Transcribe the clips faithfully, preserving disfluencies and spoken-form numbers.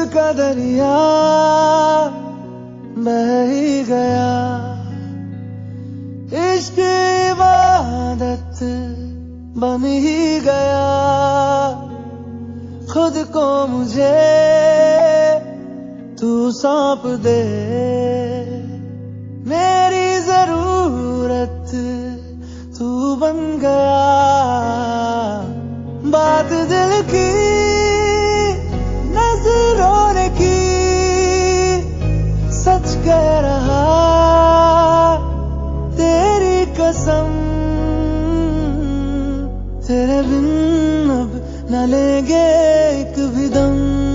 का दरिया बह ही गया, इश्क इबादत बन ही गया। खुद को मुझे तू सौंप दे, मेरी जरूरत तू बन गया। बात दिल की नजरों ने की, सच कह रहा तेरी कसम। तेरे बिन अब न लेंगे एक भी दम,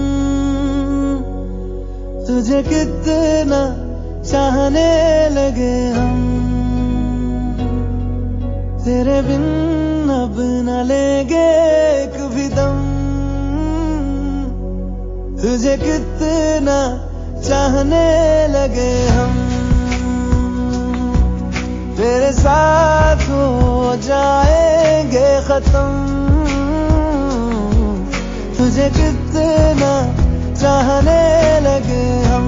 तुझे कितना चाहने लगे हम। तेरे बिन अब न लेंगे एक भी दम, तुझे कितना चाहने लगे हम। तेरे साथ हो जाएंगे खत्म, तुझे कितना चाहने लगे हम।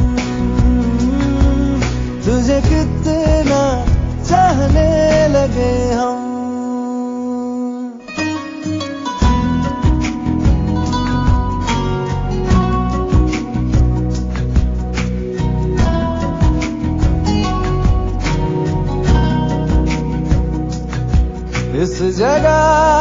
तुझे कितना चाहने लगे हम। इस जगह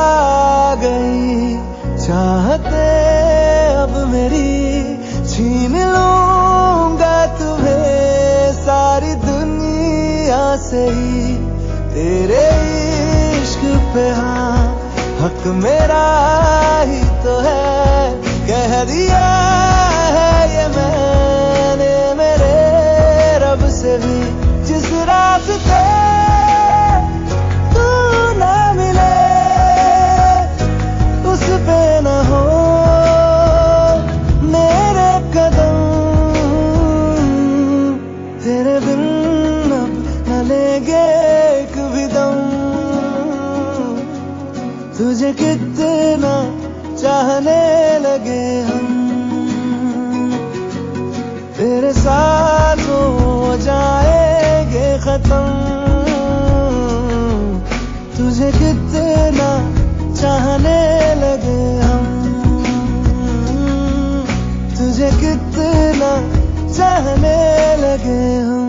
गई चाहते अब मेरी, छीन लूंगा तुम्हें सारी दुनिया से ही। तेरे इश्क पे हाँ हक मेरा ही तो है, कह दिया है ये मैंने मेरे रब से भी। जिस रास्ते तू ना मिले उस पे न हो मेरे कदम। तेरे बिन अब न लेंगे एक भी दम, तुझे कितना चाहने लगे हम। तेरे साथ हो जाएंगे खत्म, तुझे कितना चाहने लगे हम। तुझे कितना चाहने लगे हम।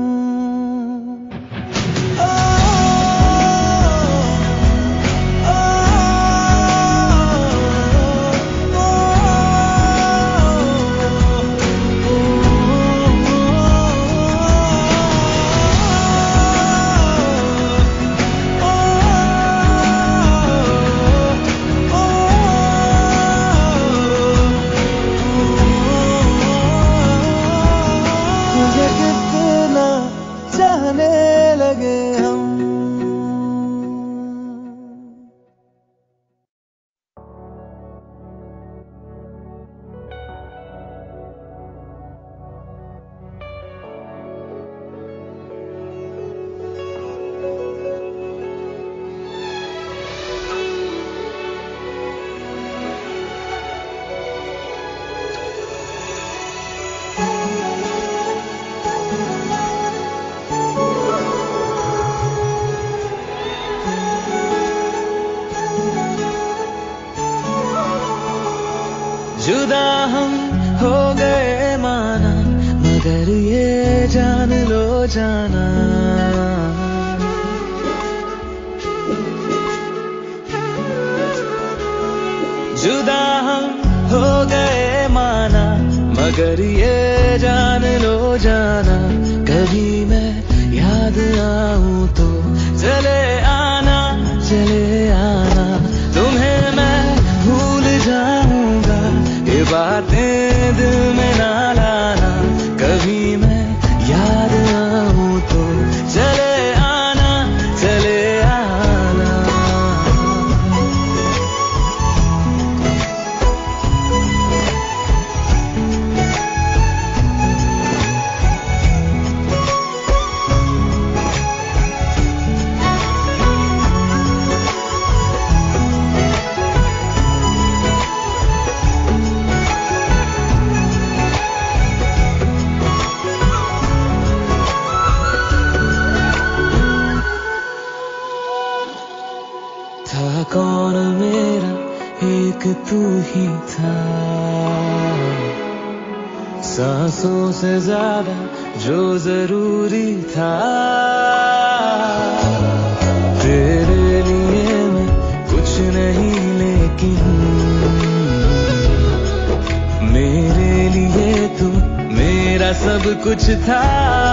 जुदा हम हो गए माना, मगर ये जान लो जाना, जुदा हम हो गए माना, मगर ये जान लो जाना। कभी मैं याद आऊं तो चले आना, चले आना। तुम्हें मैं भूल जाऊंगा, ये बातें दिल में ना लाना। कभी मैं याद आऊं तो चले आना, चले आना। ही था, सांसों से ज्यादा जो जरूरी था। तेरे लिए मैं कुछ नहीं, लेकिन मेरे लिए तू मेरा सब कुछ था।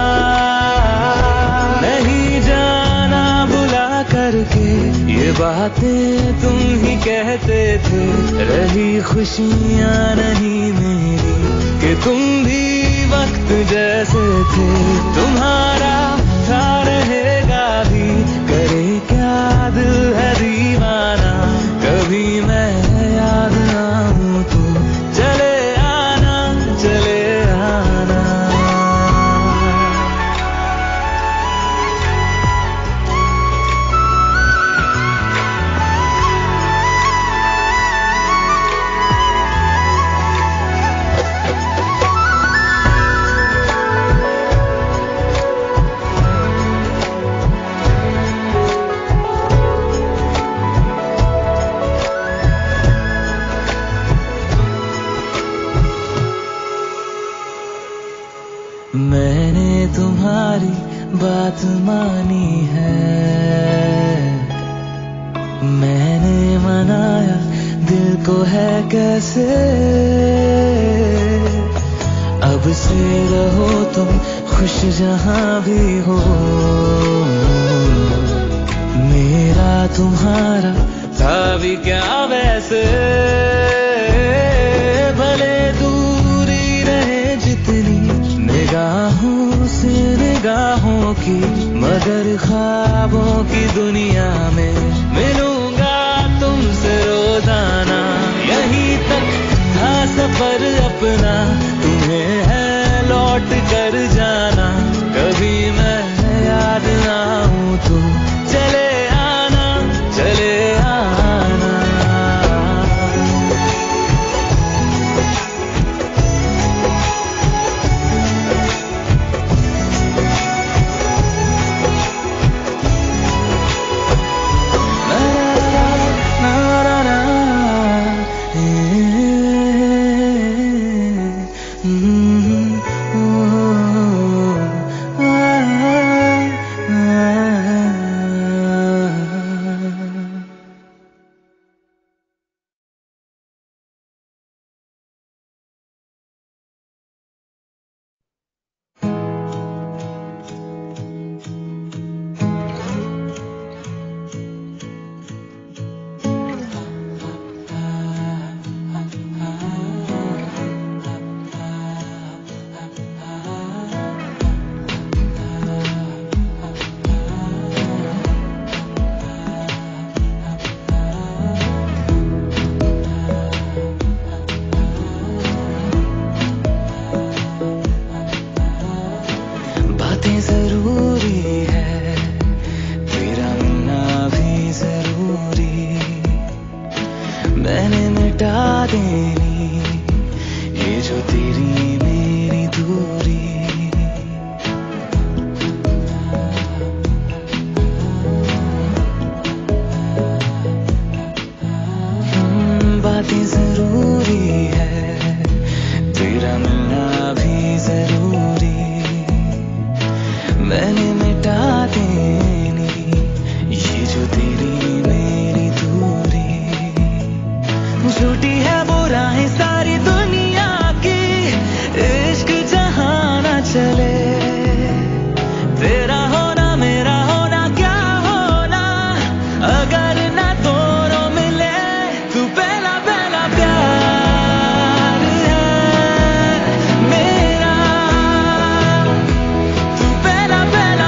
नहीं जाना भुला करके ये बातें तुम ही कहते थे, रही खुशियां नहीं मेरी कि तुम भी वक्त जैसे थे। तुम्हारा था रहेगा भी, करे क्या दिल है दीवाना। कभी मैं याद ना हूं तो चले आना, चले आना। मैंने तुम्हारी बात मानी है, मैंने मनाया दिल को है कैसे। अब से रहो तुम खुश जहां भी हो, मेरा तुम्हारा था भी क्या वैसे। भले दूरी रहे जितनी निगाहों से निगाहों की, मगर ख्वाबों की दुनिया में मिलूंगा तुमसे रोजाना। यहीं तक था सफर अपना, तुम्हें है लौट कर जाना। कभी मैं याद ना हूं तो चले आना, चले आना। पहला पहला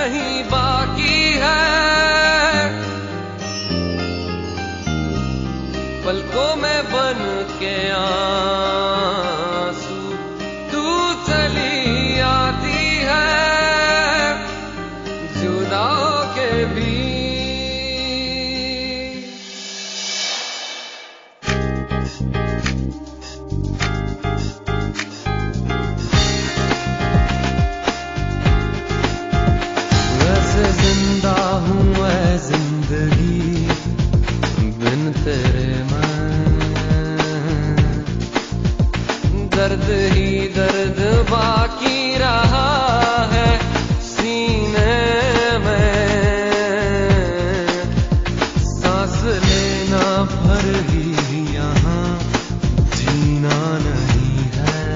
कहीं बाकी है, पलकों में बन के आंसू तू चली आती है, जुदा होके भी वैसे जिंदा हूँ मैं जिंदगी बिन तेरे दर्द ही दर्द बाकी रहा है सीने में, सांस लेना भर ही यहाँ जीना नहीं है,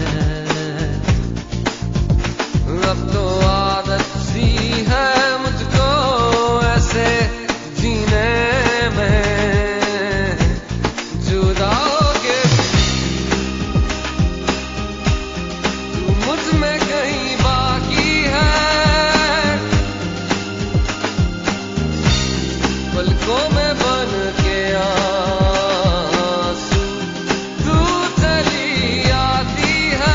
अब तो आदत सी है मुझको ऐसे जीने में, जुदा में कहीं बाकी है, पलकों में बन के आंसू तू चली आती है।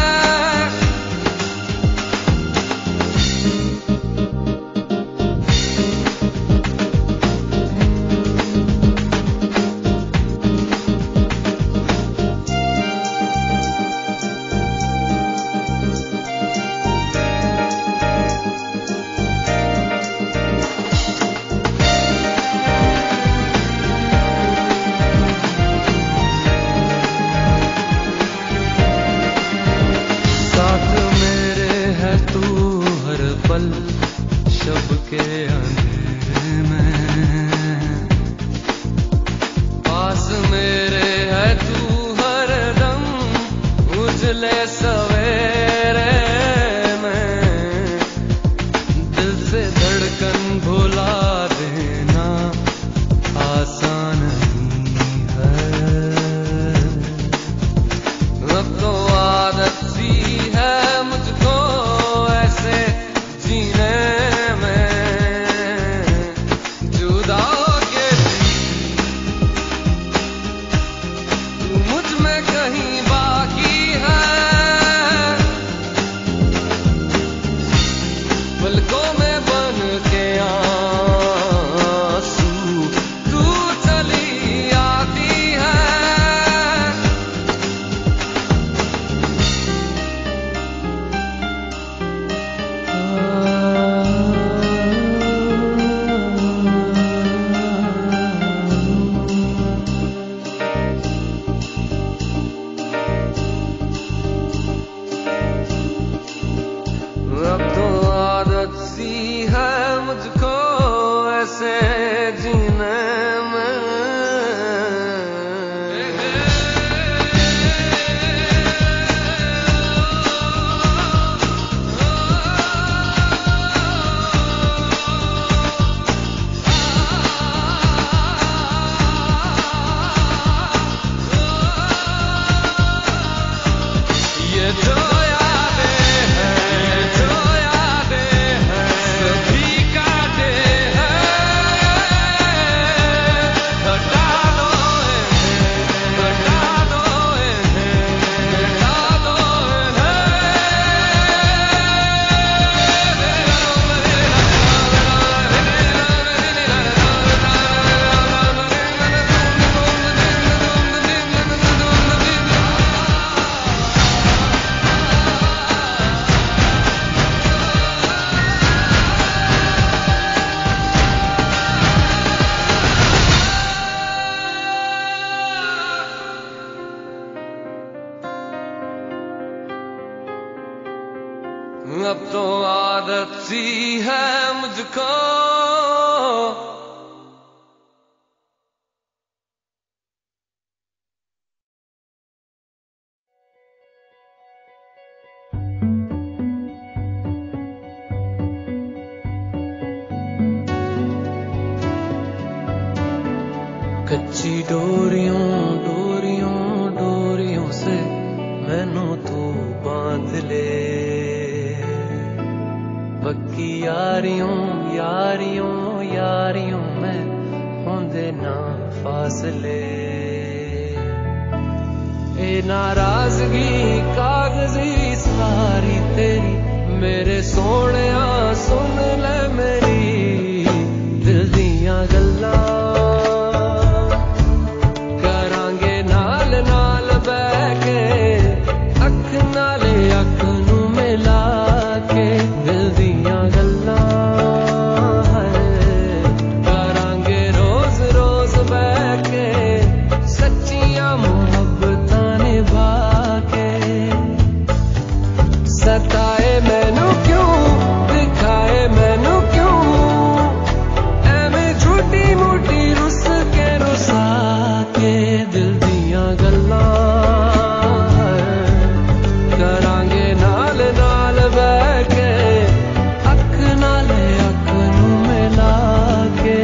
पल शब के अंधेरे में पास मेरे है तू हरदम उजले सवेरे में, दिल से धड़कन भुला देना आसान नहीं है, अब तो आदत सी है मुझको ऐसे जीने में, जुदा होके तू मुझ में कहीं बाकी है, पलकों में बन के आंसू तू चली आती है। अब तो आदत सी है मुझको ऐसे जीने में, ये जो अब तो आदत सी है मुझको कच्ची डोरियों डोरियों डोरियों से मैनू तू बांध ले, पक्की याद ना फासले। ए नाराजगी कागजी सारी तेरी, मेरे सोहणिया सुन ले मेरी दिल दियां गल्लां। करांगे नाल नाल बैठ के, अख नाले अख नू मिला के दिल दियां गल्लां। करांगे रोज रोज बैठ के, सच्चियां मुहब्बतां निभा के। सताए मैनू क्यों, दिखाए मैनू क्यों, एवें झूठी मूठी रुस के रुसा के दिल दियां गल्लां। करांगे नाल नाल बैठ के, अख नाले अख नू मिला के।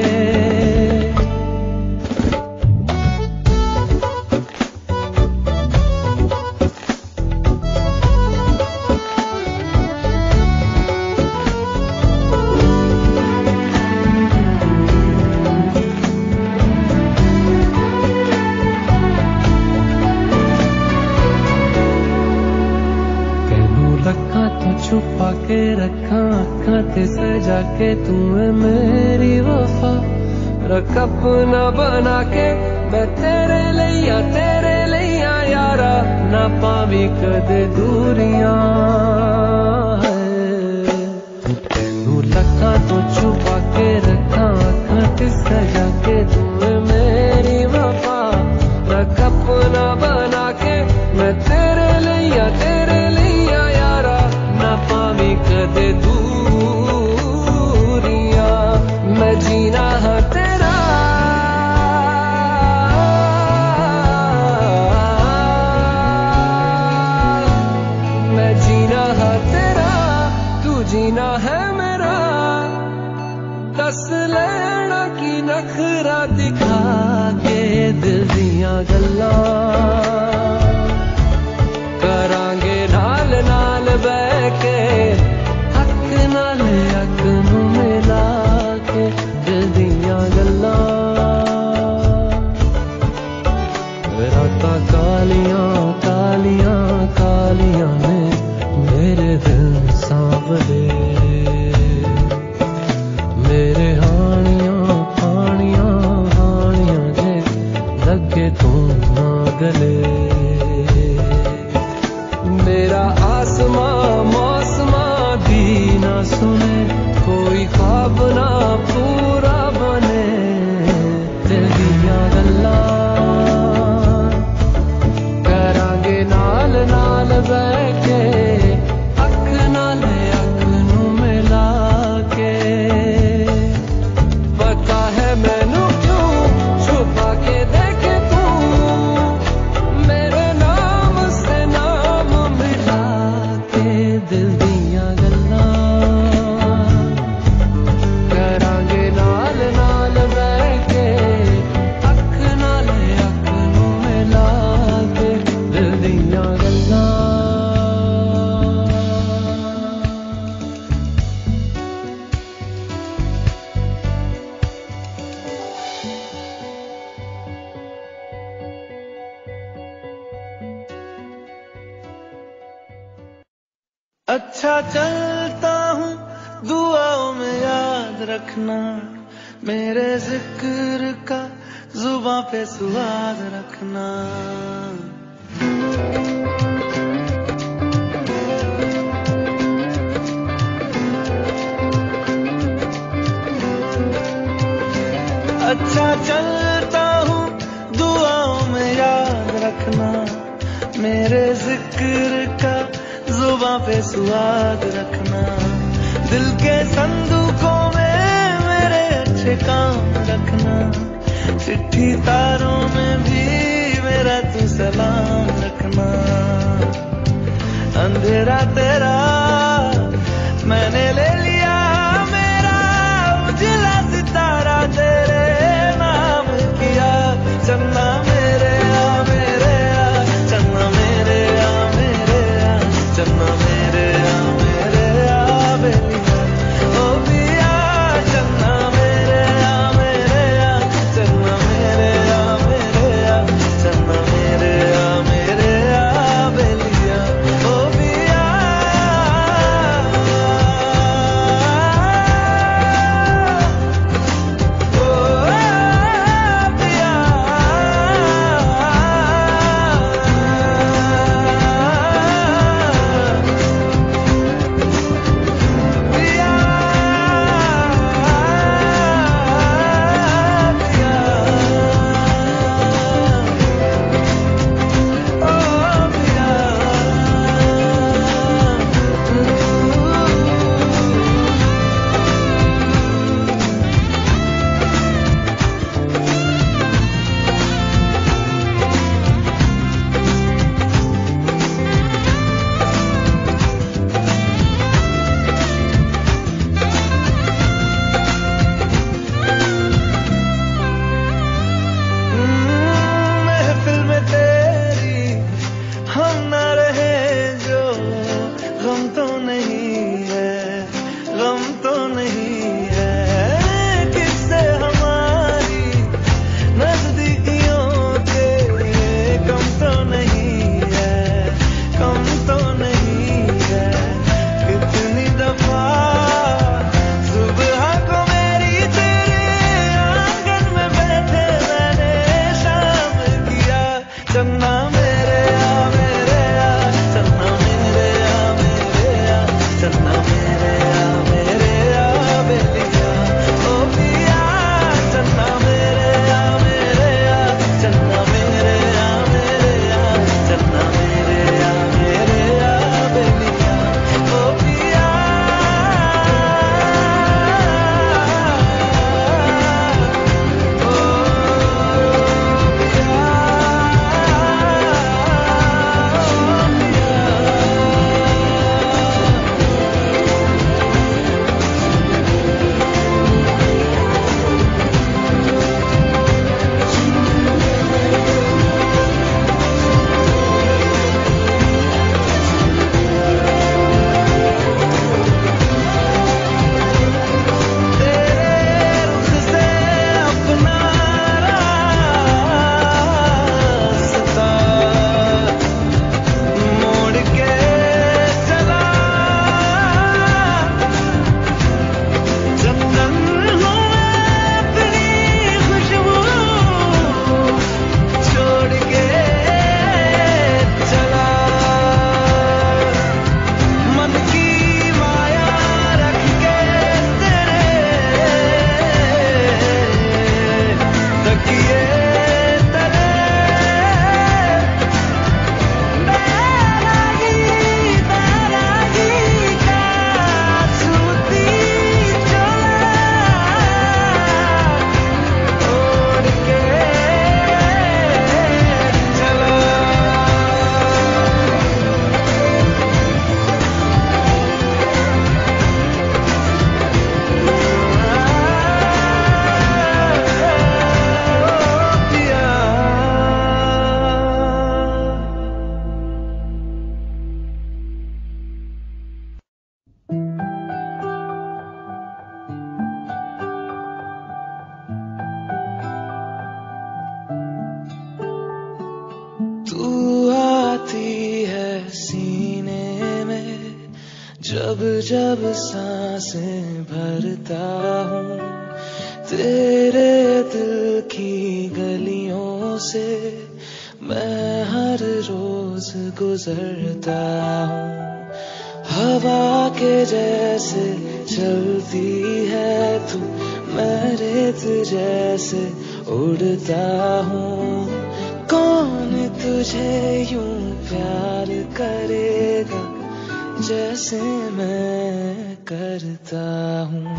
रखा तो छुपा के रखा अखा ते सजा के, तू है मेरी वफा। रख अपना बना के मैं तेरे लिया तेरे लिया यारा, ना पावी कदे दूरियां। तेनू रखा तो छुपा के रखा अखा ते सजा के, तू है मेरी वफा। रख अपना बना के मैं तेरे लिया तेरे लिया यारा, ना पावी कदे दूरियां। मैं जीना है तेरा, मैं जीना है तेरा, तू जीना है मेरा। दस लेना की नखरा दिखा के दिल दियां गल्लां। करांगे नाल नाल बैठ के, अख नाल अख नू मिला के दिल दियां गल्लां। रातां कालियां कालियां कालियां ने मेरे दिल सांवले, मेरे हानियां हानियां हानियां जे लगे तू ना गले। मेरा आसमां मौसमां दी ना सुने, कोई ख्वाब ना पूरा बने दिल दियां गल्लां। करांगे नाल नाल बैठ के, अख नाले अख नू मिला के। पता है मैनू क्यों छुपा के देखे तू, मेरे नाम से नाम मिला के दिल दियां गल्लां। करांगे नाल नाल बैठ के, अख नाले अख नू मिला के दिल दियां गल्लां। अच्छा चलता हूँ दुआओं में याद रखना, मेरे जिक्र का जुबां पे स्वाद रखना। अच्छा चलता हूँ दुआओं में याद रखना, मेरे जिक्र का जुबां पे स्वाद रखना। दिल के संदूकों में मेरे अच्छे काम रखना, चिट्ठी तारों में भी मेरा तू सलाम रखना। अंधेरा तेरा मैंने ले लिया मेरा, उजला सितारा तेरे नाम किया। चन्ना मेरे आ मेरे आ, चन्ना मेरे आ मेरे आ, चन्ना मेरे आ मेरे आ बेलिया। ओ पिया चन्ना मेरे आ मेरे आ, चन्ना जब सांसें भरता हूँ तेरे दिल की गलियों से मैं हर रोज गुजरता हूँ। हवा के जैसे चलती है तू, मैं रेत जैसे उड़ता हूँ। कौन तुझे यूं प्यार करेगा जैसे मैं करता हूँ।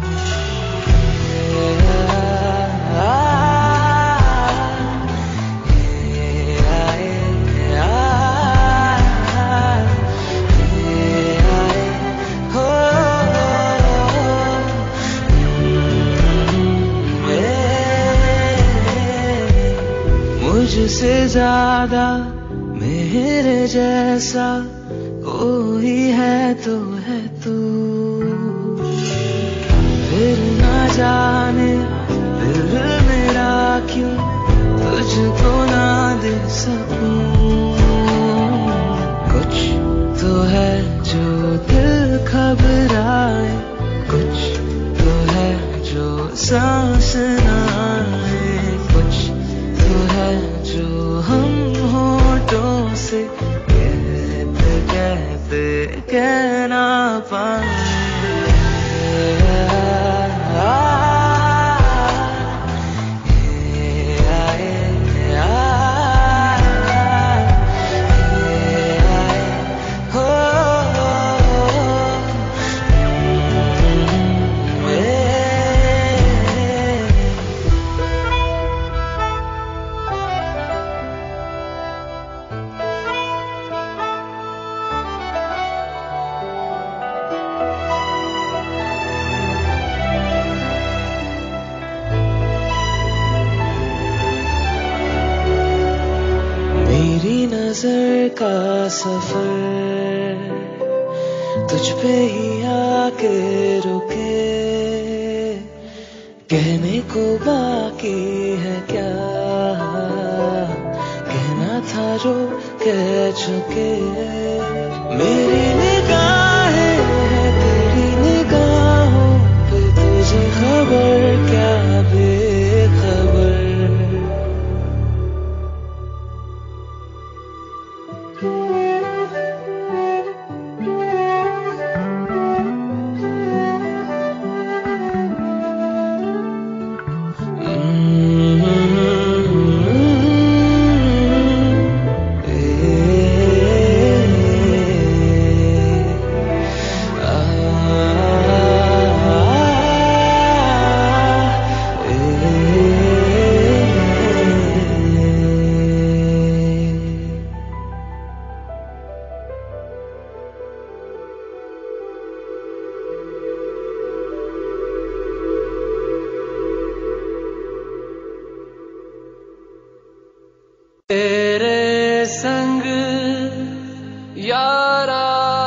मुझसे ज्यादा मेरे जैसा कोई है तो है तू। फिर ना जाने दिल मेरा क्यों तुझको ना दे सकूं। कुछ तो है जो दिल घबराए, कुछ तो है जो सांस ना आए, कुछ तो है जो हम होठों से कहते कहते कह ना पाए। नजर का सफर तुझ पे ही आके रुके, कहने को बाकी है क्या, कहना था जो कह चुके। मेरी निगाहें है तेरी निगाहों पे, तुझे खबर क्या बेखबर। तेरे संग यारा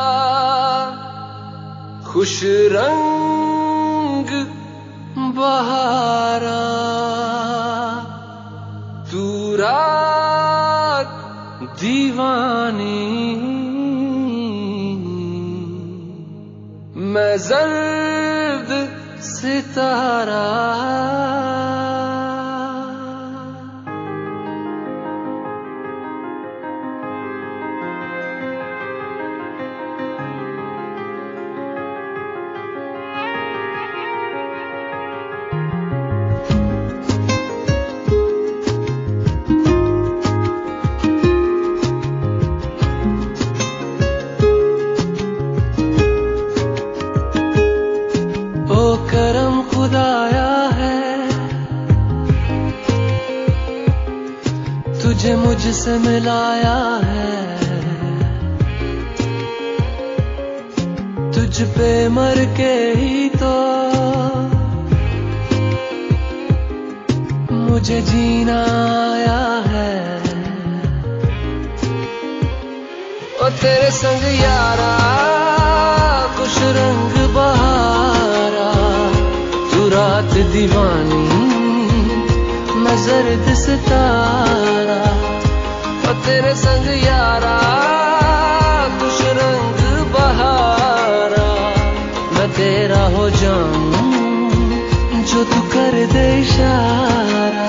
खुश रंग बहारा, तू रात दीवानी मैं जर्द सितारा। करम खुदाया है तुझे मुझसे मिलाया है, तुझ पे मर के ही तो मुझे जीना आया है। ओ तेरे संग यारा खुश रंग बहारा, तू रात दीवानी मैं जर्द सितारा। ओ तेरे संग यारा खुश रंग बहारा, दे इशारा।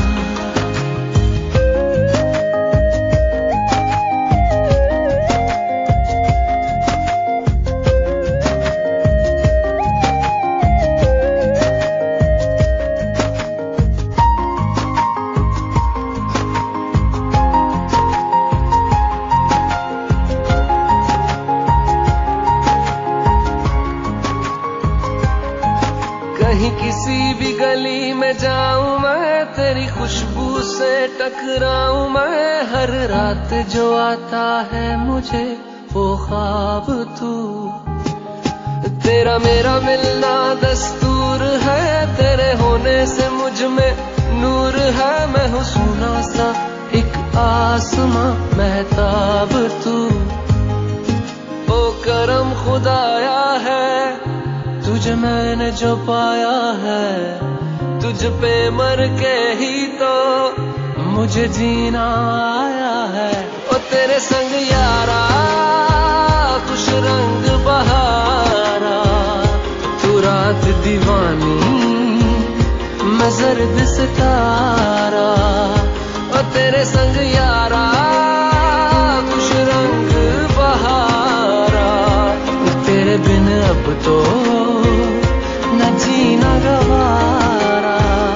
कहीं किसी भी गली में जाऊं मैं, तेरी खुशबू से टकराऊं मैं। हर रात जो आता है मुझे वो ख्वाब तू, तेरा मेरा मिलना दस्तूर है। तेरे होने से मुझ में नूर है। मैं हूँ सोना सा एक आसमां महताब तू। ओ करम खुदाया है तुझे मैंने जो पाया है। तुझ पे मर के ही तो मुझे जीना आया है। ओ तेरे संग यारा खुश रंग बहारा, तू रात दीवानी मैं जर्द सितारा। ओ तेरे संग यारा खुश रंग बहारा, तेरे बिन अब तो न जीना गवारा।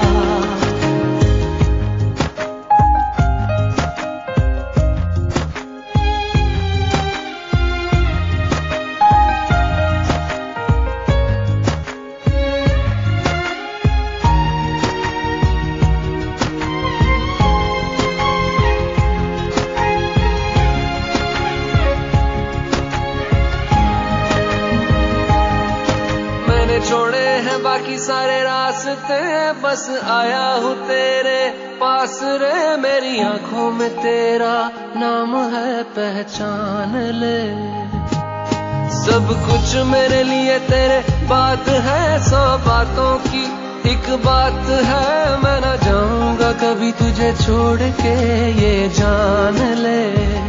छोड़े हैं बाकी सारे रास्ते, बस आया हूँ तेरे पास रे। मेरी आंखों में तेरा नाम है पहचान ले। सब कुछ मेरे लिए तेरे बात है, सौ बातों की एक बात है। मैं ना जाऊंगा कभी तुझे छोड़ के ये जान ले।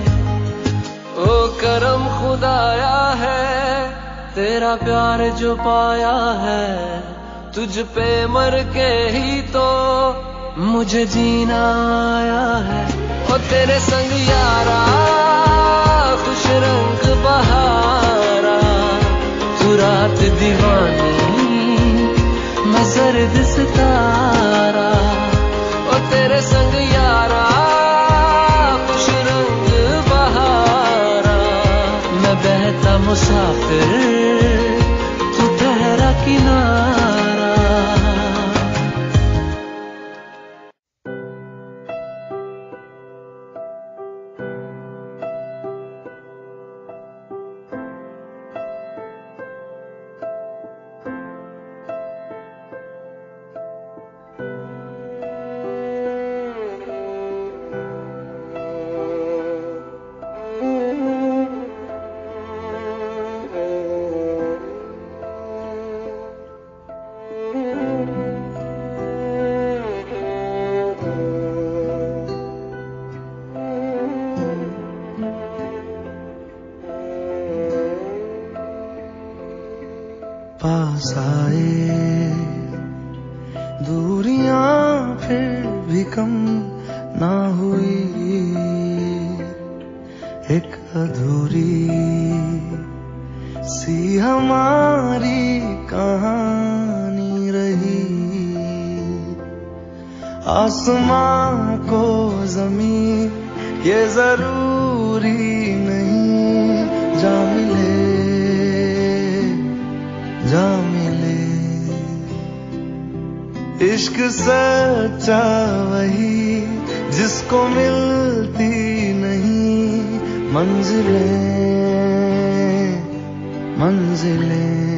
ओ करम खुदाया है तेरा प्यार जो पाया है। तुझ पे मर के ही तो मुझे जीना आया है। ओ तेरे संग यारा खुश रंग बहारा, तू रात दीवानी मैं जर्द सितारा। ओ तेरे संग यारा खुश रंग बहारा, मैं बहता मुसाफिर तू ठहरा किनारा। पास आए दूरियां फिर भी कम ना हुई। एक अधूरी सी हमारी कहानी रही। आसमां को ज़मीन ये जरूरी नहीं, जा मिले जा मिले। इश्क सच्चा वही जिसको मिलती नहीं मंजिलें मंजिलें।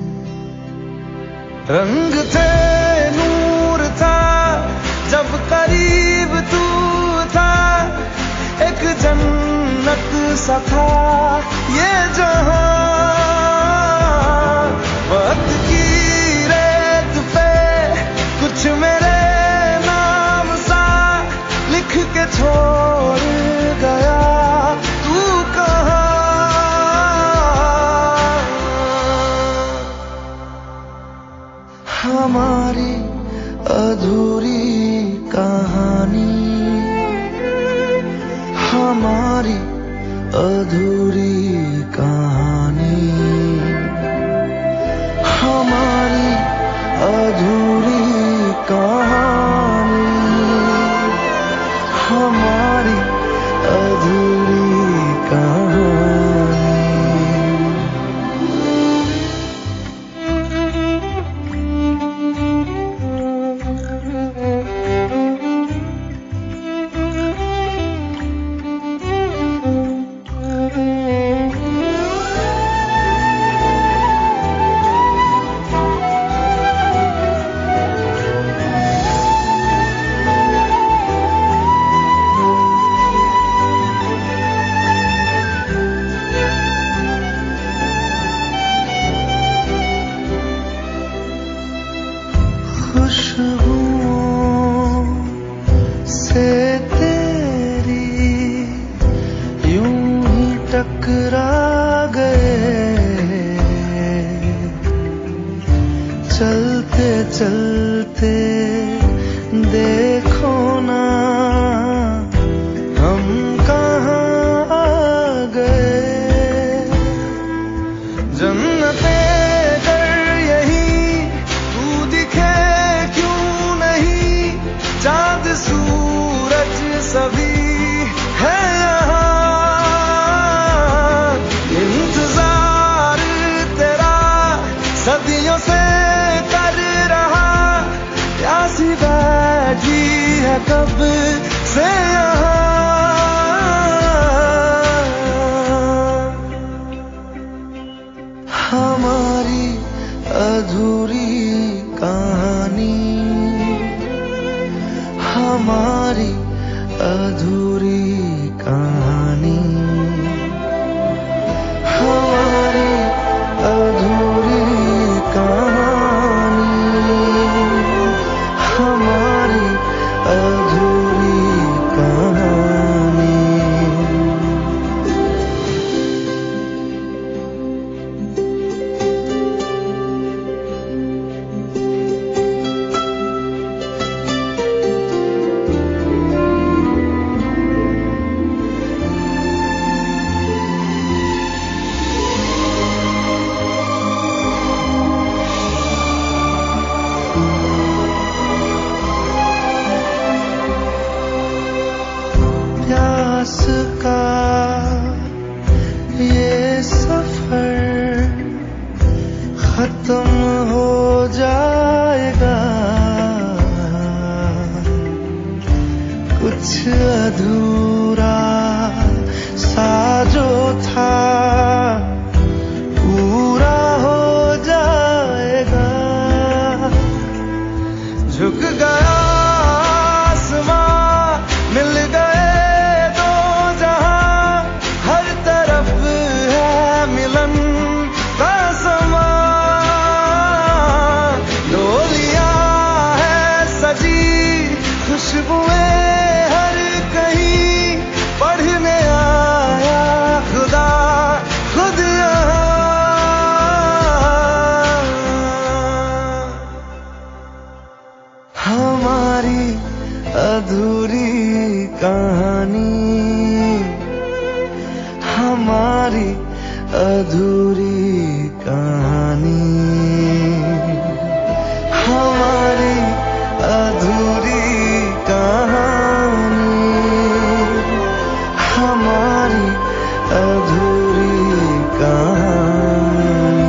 रंग थे नूर था जब करीब तू था, एक जन्नत सा था ये जहां। वक्त की रेत पे कुछ मेरे नाम सा लिख के छोड़ गया तू कहाँ। हमारी हमारी अधूरी कहानी, हमारी अधूरी कहानी, हमारी अधूरी कहानी। खुशबुओं से तेरी यूं ही टकरा गए, चलते चलते देखो ना हम कहाँ आ गए। जन्नते चाँद सूरज सभी है यहाँ, इंतजार तेरा सदियों से कर रहा, प्यासी बैठी है कब से यहाँ। हमारी अधूरी कहानी, हमारी अधूरी कहानी, हमारी अधूरी कहानी, हमारी अधूरी कहानी। प्यास का ये सफर खत्म हो जाएगा, कुछ अधूरा सा जो था पूरा हो जाएगा। झुक गया आसमां, मिल गए दो जहां, हर तरफ है मिलन का समा। डोलियां है सजी, खुशबुएं हर कहीं, पढ़ने आया खुदा खुद यहाँ। हमारी अधूरी कहानी, हमारी अधूरी कहानी, हमारी अधूरी कहानी, हमारी अधूरी कहानी।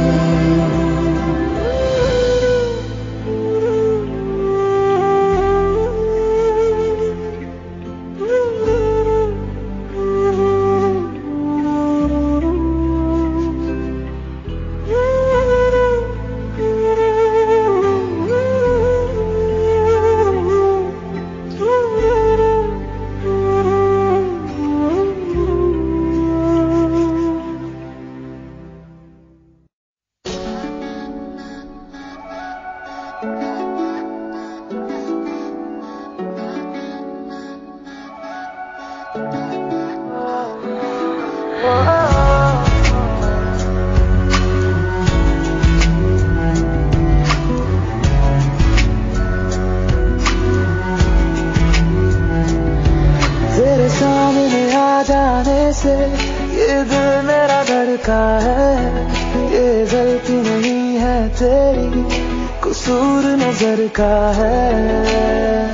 से ये दिल मेरा धड़का है, ये गलती नहीं है तेरी, कसूर नजर का है।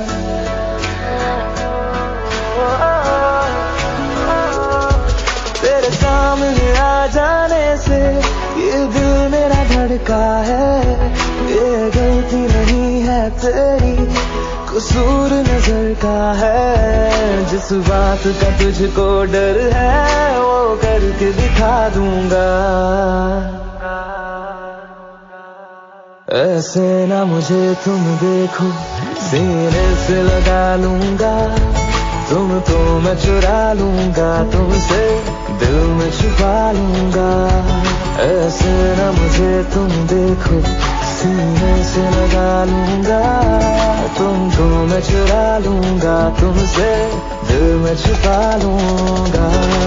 तेरे सामने आ जाने से ये दिल मेरा धड़का है, ये गलती नहीं है तेरी, कसूर नजर का है। जिस बात का तुझको डर है वो करके दिखा दूंगा। ऐसे ना मुझे तुम देखो, सीने से लगा लूंगा, तुमको मैं चुरा लूंगा, तुमसे दिल में छुपा लूंगा। ऐसे ना मुझे तुम देखो, सीने से लगा लूंगा, तुमको मैं चुरा लूंगा, तुमसे दिल में छुपा लूंगा।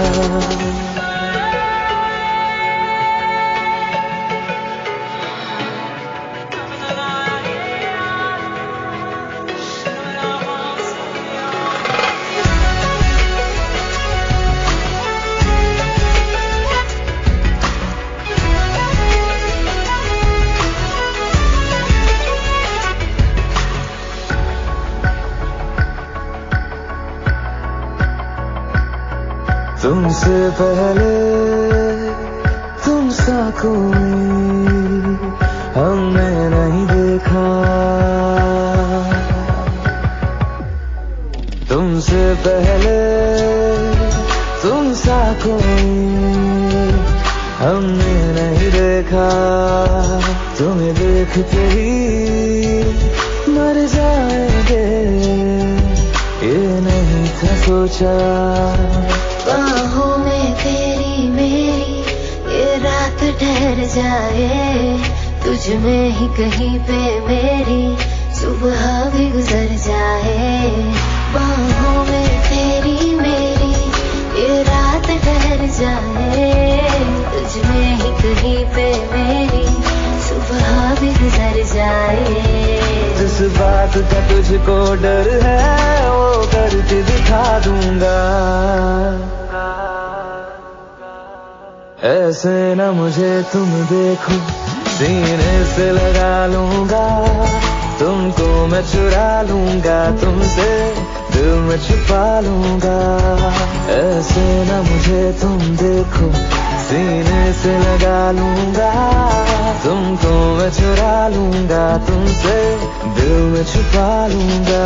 तुमसे पहले तुम सा कोई हमने नहीं देखा, तुमसे पहले तुम सा कोई हमने नहीं देखा। तुम्हें देख के ही मर जाएंगे, ये नहीं था सोचा। बाहों में तेरी मेरी ये रात ठहर जाए, तुझ में ही कहीं पे मेरी सुबह भी गुजर जाए। बाहों में तेरी मेरी ये रात ठहर जाए, तुझ में ही कहीं पे मेरी सुबह भी गुजर जाए। जिस बात का तुझको डर है वो करके दिखा दूंगा। ऐसे ना मुझे तुम देखो, सीने से लगा लूंगा, तुमको मैं चुरा लूंगा, तुमसे दिल में छुपा लूंगा। ऐसे ना मुझे तुम देखो, सीने से लगा लूंगा, तुमको मैं चुरा लूंगा, तुमसे दिल में छुपा लूंगा।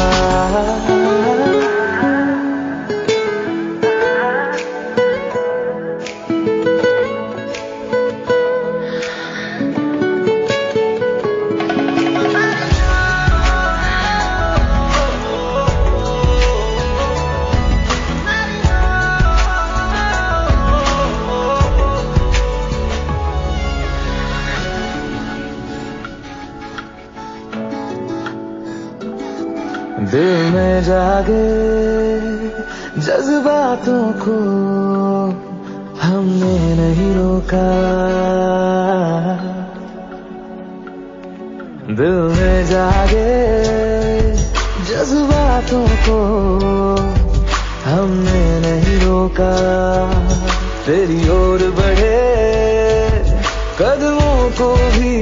दिल में जागे जज्बातों को हमने नहीं रोका, दिल में जागे जज्बातों को हमने नहीं रोका। तेरी ओर बढ़े कदमों को भी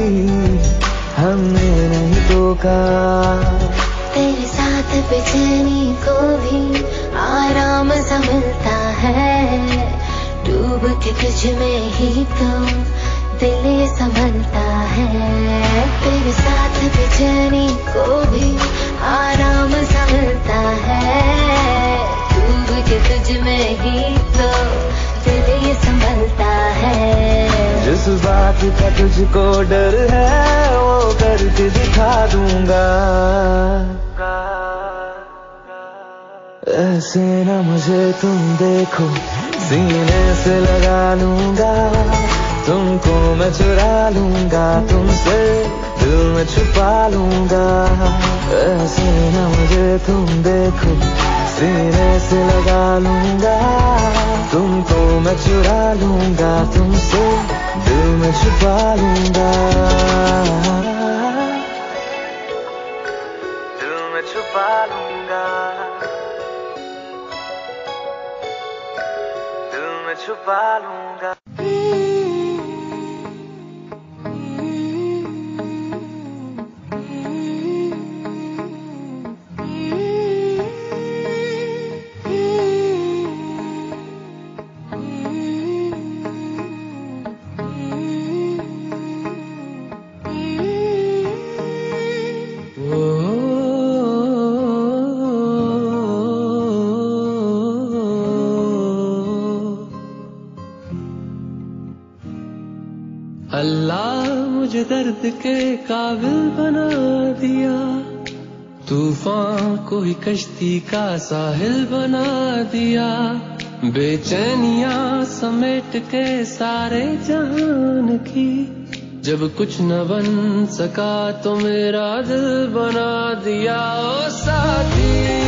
हमने नहीं रोका। तेरे साथ बेचैनी को भी आराम सा मिलता है, डूब के तुझ में ही तो दिल ये संभलता है। तेरे साथ बेचैनी को भी आराम सा मिलता है, डूब के तुझ में ही तो दिल ये संभलता है। जिस बात का तुझको डर है वो करके दिखा दूंगा। ऐसे ना मुझे तुम देखो, सीने से लगा लूंगा, तुमको मैं चुरा लूंगा, तुमसे दिल में छुपा लूंगा। ऐसे ना मुझे तुम देखो, सीने से लगा लूंगा, तुमको मैं चुरा लूंगा, तुमसे दिल में छुपा लूंगा, दिल में छुपा लूंगा। मैं छुपा लूंगा। अल्लाह मुझे दर्द के काबिल बना दिया, तूफान को ही कश्ती का साहिल बना दिया, बेचैनियां समेट के सारे जहान की, जब कुछ न बन सका तो मेरा दिल बना दिया। ओ साथी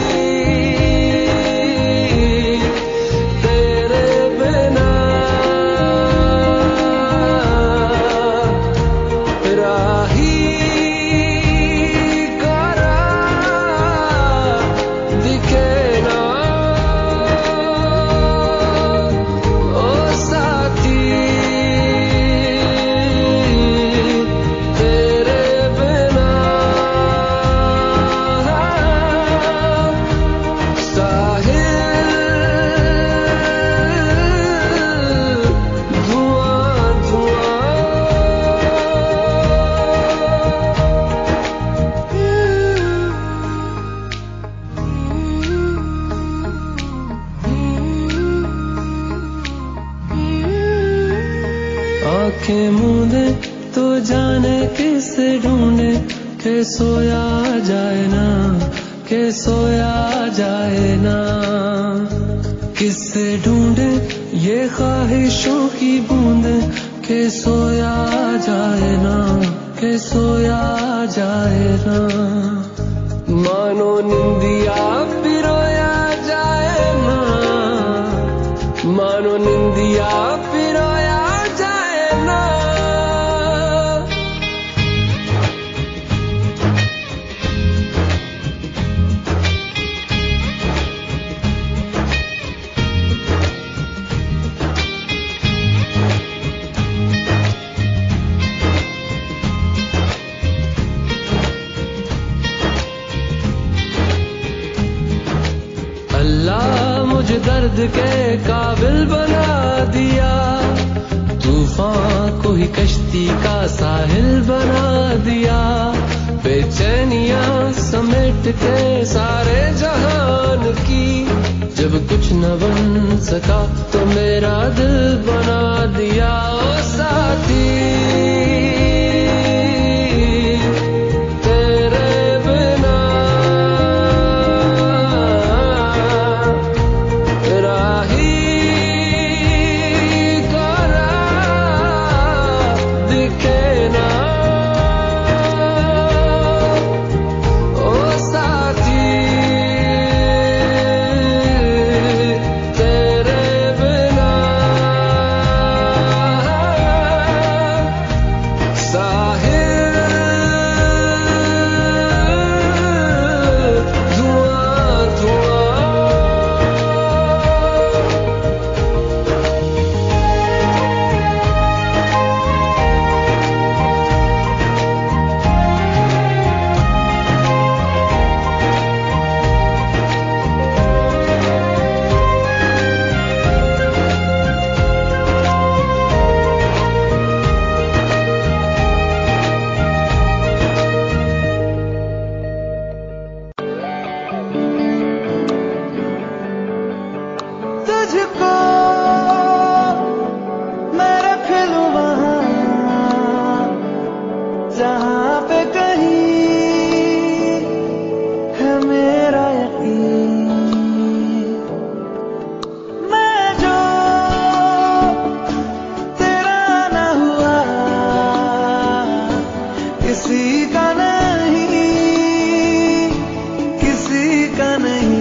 आंखें मूंदे तो जाने किसे ढूंढे, के सोया जाए ना, के सोया जाए ना, किससे ढूंढे ये ख्वाहिशों की बूंदे, के सोया जाए ना, के सोया जाए ना, मानो निंदिया पिरोया जाए ना, मानो निंदिया पिरोया जाए ना। अल्लाह मुझे दर्द के काबिल बना दिया, तूफान को ही कश्ती का साहिल बना दिया, बेचैनियां समेट के सारे जहान की, जब कुछ न बन सका तो मेरा दिल बना दिया। ओ साथी तुझको मैं रख लूं वहां जहां पे कहीं है मेरा यकीन, मैं जो तेरा ना हुआ किसी का नहीं, किसी का नहीं,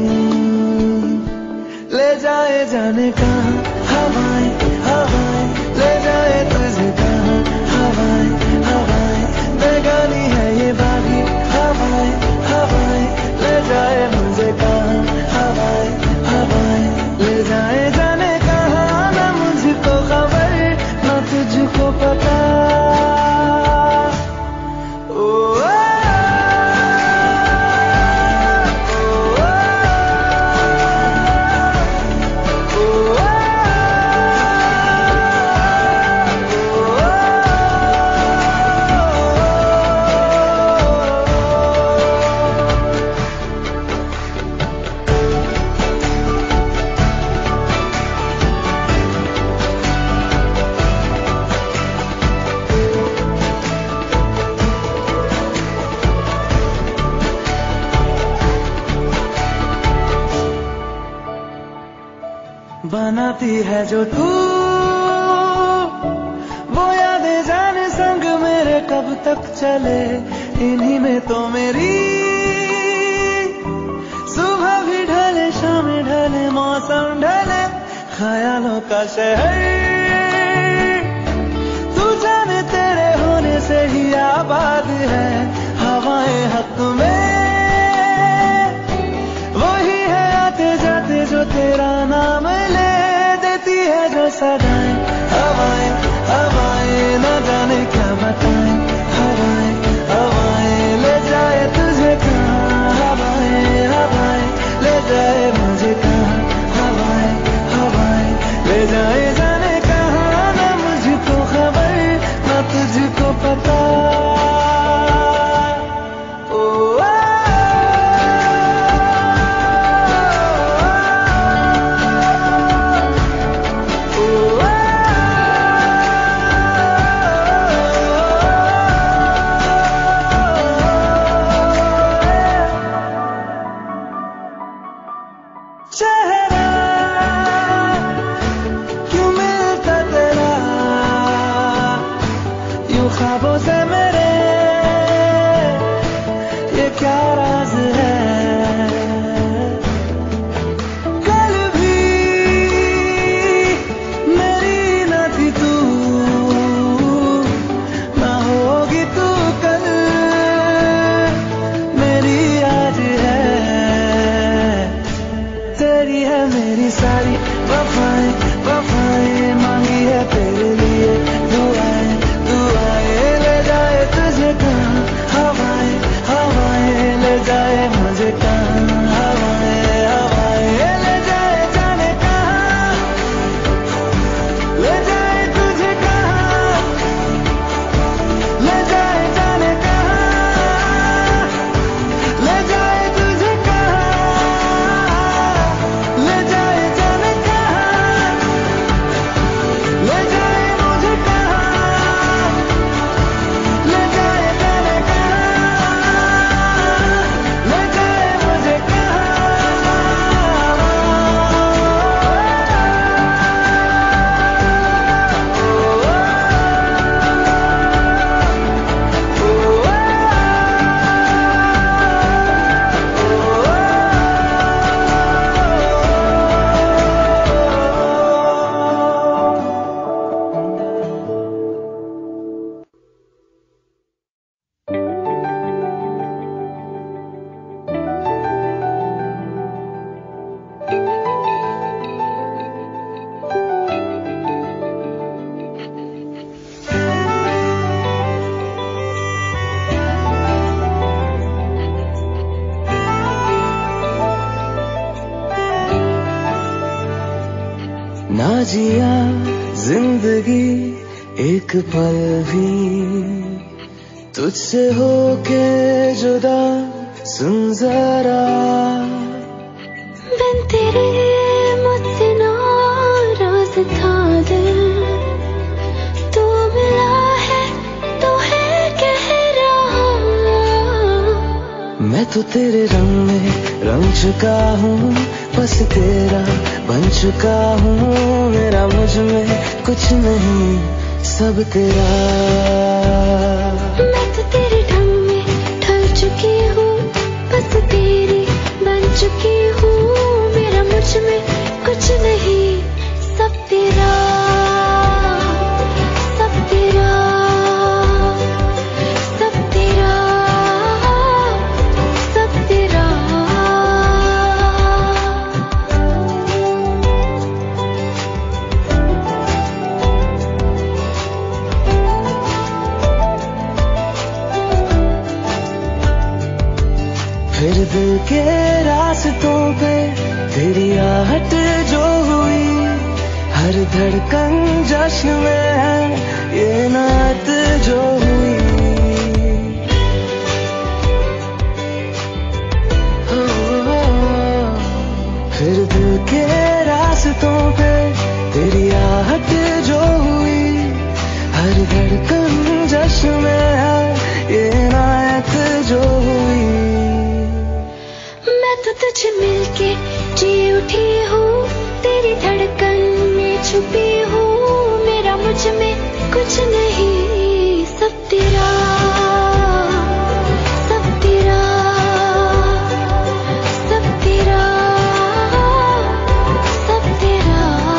ले जाए जाने का हवाएं हवाएं, ले जाए तुझे कहाँ हवाएं हवाएं, बेगानी है ये बागी हवाएं हवाएं, ले जाए मुझे कहाँ हवाएं हवाएं, ले जाए जाने कहाँ। बनाती है जो तू, वो यादें जाने संग मेरे कब तक चले। इन्हीं में तो मेरी सुबह भी ढले, शाम ढले, मौसम ढले, ख्यालों का शहर तू जाने तेरे होने से ही आबाद है। हवाएं हक में वही है आते जाते जो तेरा नाम ले देती है जो सदाएं। हवाएं हवाएं न जाने क्या बताएं, हवाएं हवाएं ले जाए तुझे कहाँ, हवाएं हवाएं ले जाए मुझे कहाँ, हवाएं हवाएं ले जाए जाने कहाँ। न मुझको खबर न तुझको पता। ख्वाबों से मेरे ये क्या राज है, कल भी मेरी न थी तू, ना होगी तू कल मेरी आज है। तेरी है मेरी सारी वफाएं वफाएं, मांगी है तेरे लिए दुआएं दुआएं, ले जाए तुझे कहाँ, हवाएं हवाएं ले जाए मुझे कहाँ, हवाएं हवाएं ले जाए जाने कहाँ, ले जाए तुझे कहाँ, ले जाए जाने कहाँ, ले जाए तुझे कहाँ, ले जाए जाने कहाँ, ले जाए मुझे कहाँ, ले जाए जाने कहाँ, ले जाए मुझे कहाँ। ना जिया जिंदगी एक पल भी तुझसे होके जुदा, सुन जरा बिन तेरे मुझसे नाराज था दिल, तू मिला है तो है कह रहा। मैं तो तेरे रंग में रंग चुका हूँ, बस तेरा बन चुका हूँ। मेरा मुझ में कुछ नहीं, सब तेरा। मैं तो तेरे ढंग में ढल चुकी हूँ, बस तेरी बन चुकी हूँ। मेरा मुझ में कुछ नहीं, सब तेरा, सब तेरा, सब तेरा, सब तेरा। फिर दिल के रास्तों पे तेरी आहट जो हुई, हर धड़कन जश्न में है ये नात जो हुई। हो, हो, हो। फिर दिल के रास्तों पे तेरी आहट जो हुई, हर धड़कन जश्न में है ये नात जो हुई। मैं तो तुझे मिलके जी उठी हूँ, तेरी धड़कन में छुपी हूँ, मेरा मुझ में कुछ नहीं, सब तेरा सब तेरा सब तेरा सब तेरा।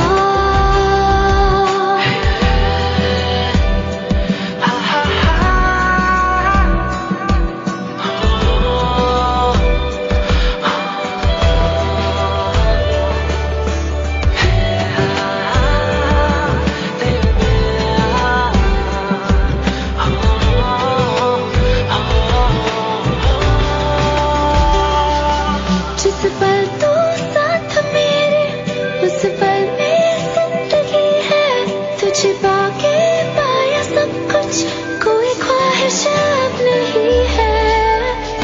जिस पल तू साथ मेरे, उस पल में जिंदगी है, तुझे पाके पाया सब कुछ, कोई ख्वाहिश अब नहीं है।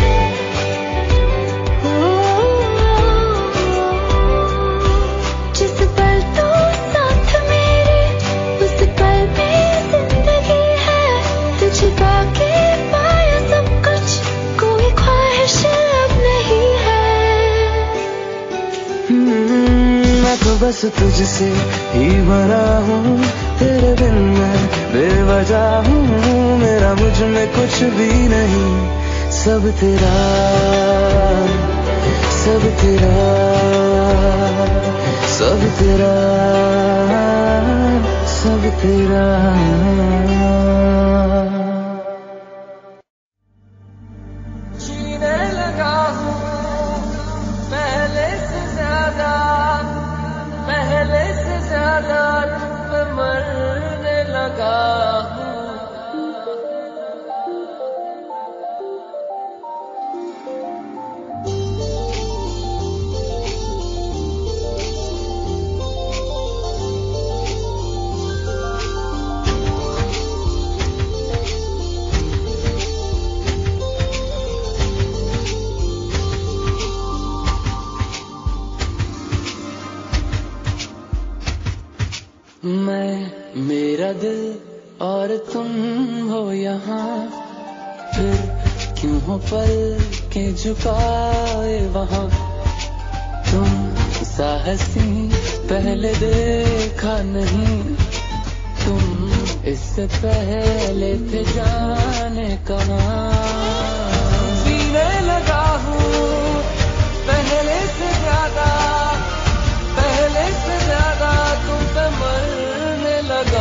जिस पल तू साथ मेरे, उस पल में जिंदगी है, तुझे पाके पाया सब कुछ, कोई ख्वाहिश अब नहीं है। मैं तो बस तुझसे ही बना हूँ, तेरे बिन मैं बेवजह हूँ, मेरा मुझ में कुछ भी नहीं, सब तेरा सब तेरा सब तेरा सब तेरा। जीने लगा हूँ पहले से ज्यादा, पहले से ज्यादा तुम पे मरने लगा हूँ। मैं, मेरा दिल और तुम हो यहाँ, फिर क्यों हो पल के झुकाए वहाँ। तुम साहसी पहले देखा नहीं, तुम इससे पहले थे जाने कहाँ। जीने लगा हूँ पहले से ज्यादा, पहले से ज्यादा तुम पे मरने लगा।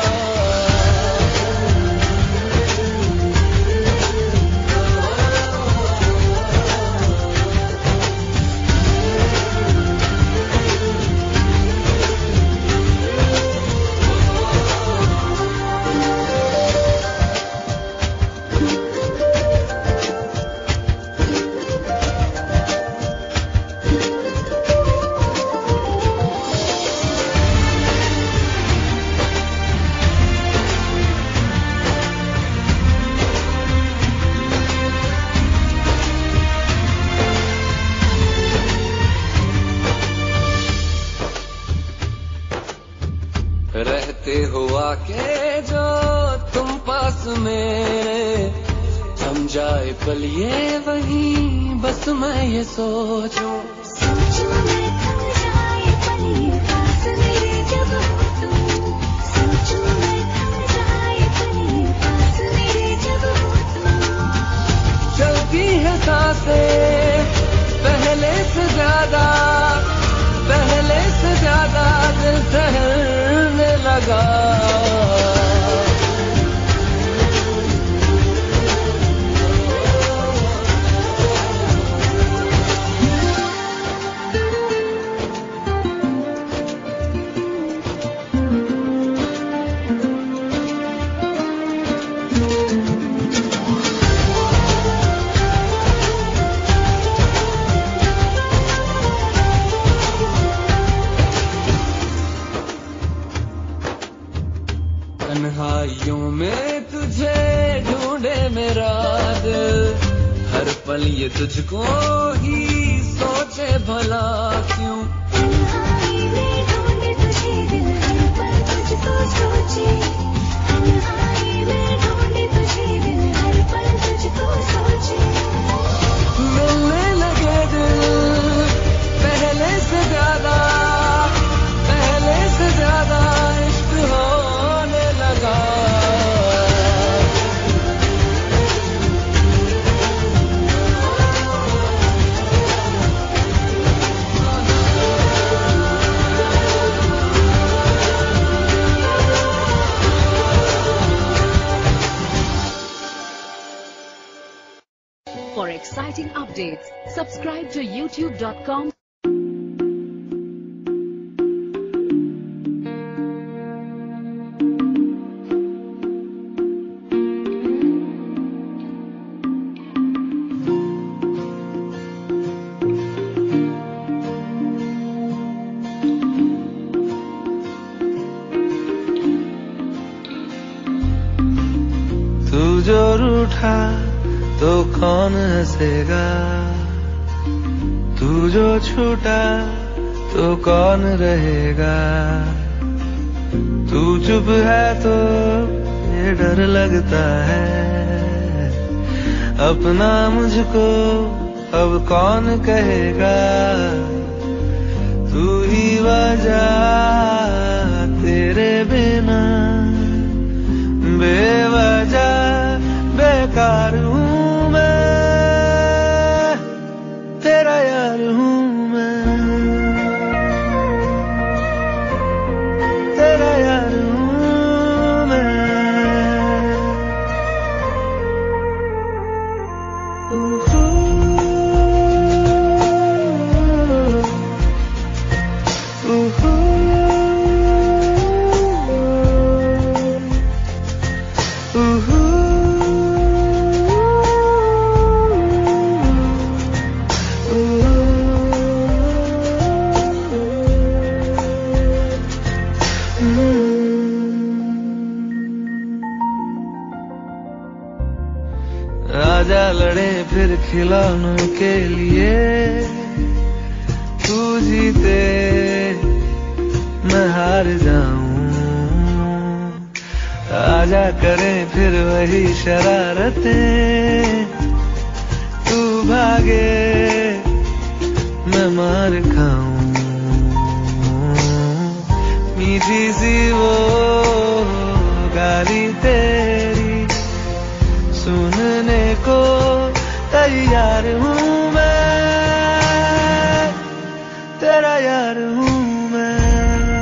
रहते हुआ के जो तुम पास मेरे, थम जाए पल ये वही, बस मैं ये सोचूं सोचूं मैं थम जाए पल ये पास मेरे जब हो तुम, सोचूं मैं थम जाए पल ये पास मेरे जब हो तुम। चलती है सांसें पहले से ज्यादा, पहले से ज्यादा दिल ठहरने लगा। तन्हाइयों में तुझे ढूंढे मेरा दिल, हर पल ये तुझको ही सोचे भला क्यों। तन्हाई में ढूंढे तुझे दिल, हर पल तुझको सोचे, तन्हाई में ढूंढे तुझे दिल, हर पल तुझको सोचे। मिलने लगे दिल पहले से ज्यादा, Subscribe to youtube dot com. तू जो रूठा तो कौन हंसेगा, तू जो छूटा तो कौन रहेगा। तू चुप है तो ये डर लगता है, अपना मुझको अब कौन कहेगा। तू ही वजह तेरे बिना बेवजह बेकार हूँ मैं, तेरा यार हूँ मैं, तेरा यार हूँ मैं। ऊहू, ऊहू, ऊहू। आजा लड़े फिर खिलौनों के लिए, तू जीते मैं हार जाऊं। आजा करें फिर वही शरारतें, तू भागे मैं मार खाऊं। मीठी सी वो गाली तेरी सुनने को तैयार हूँ मैं, तेरा यार हूँ मैं,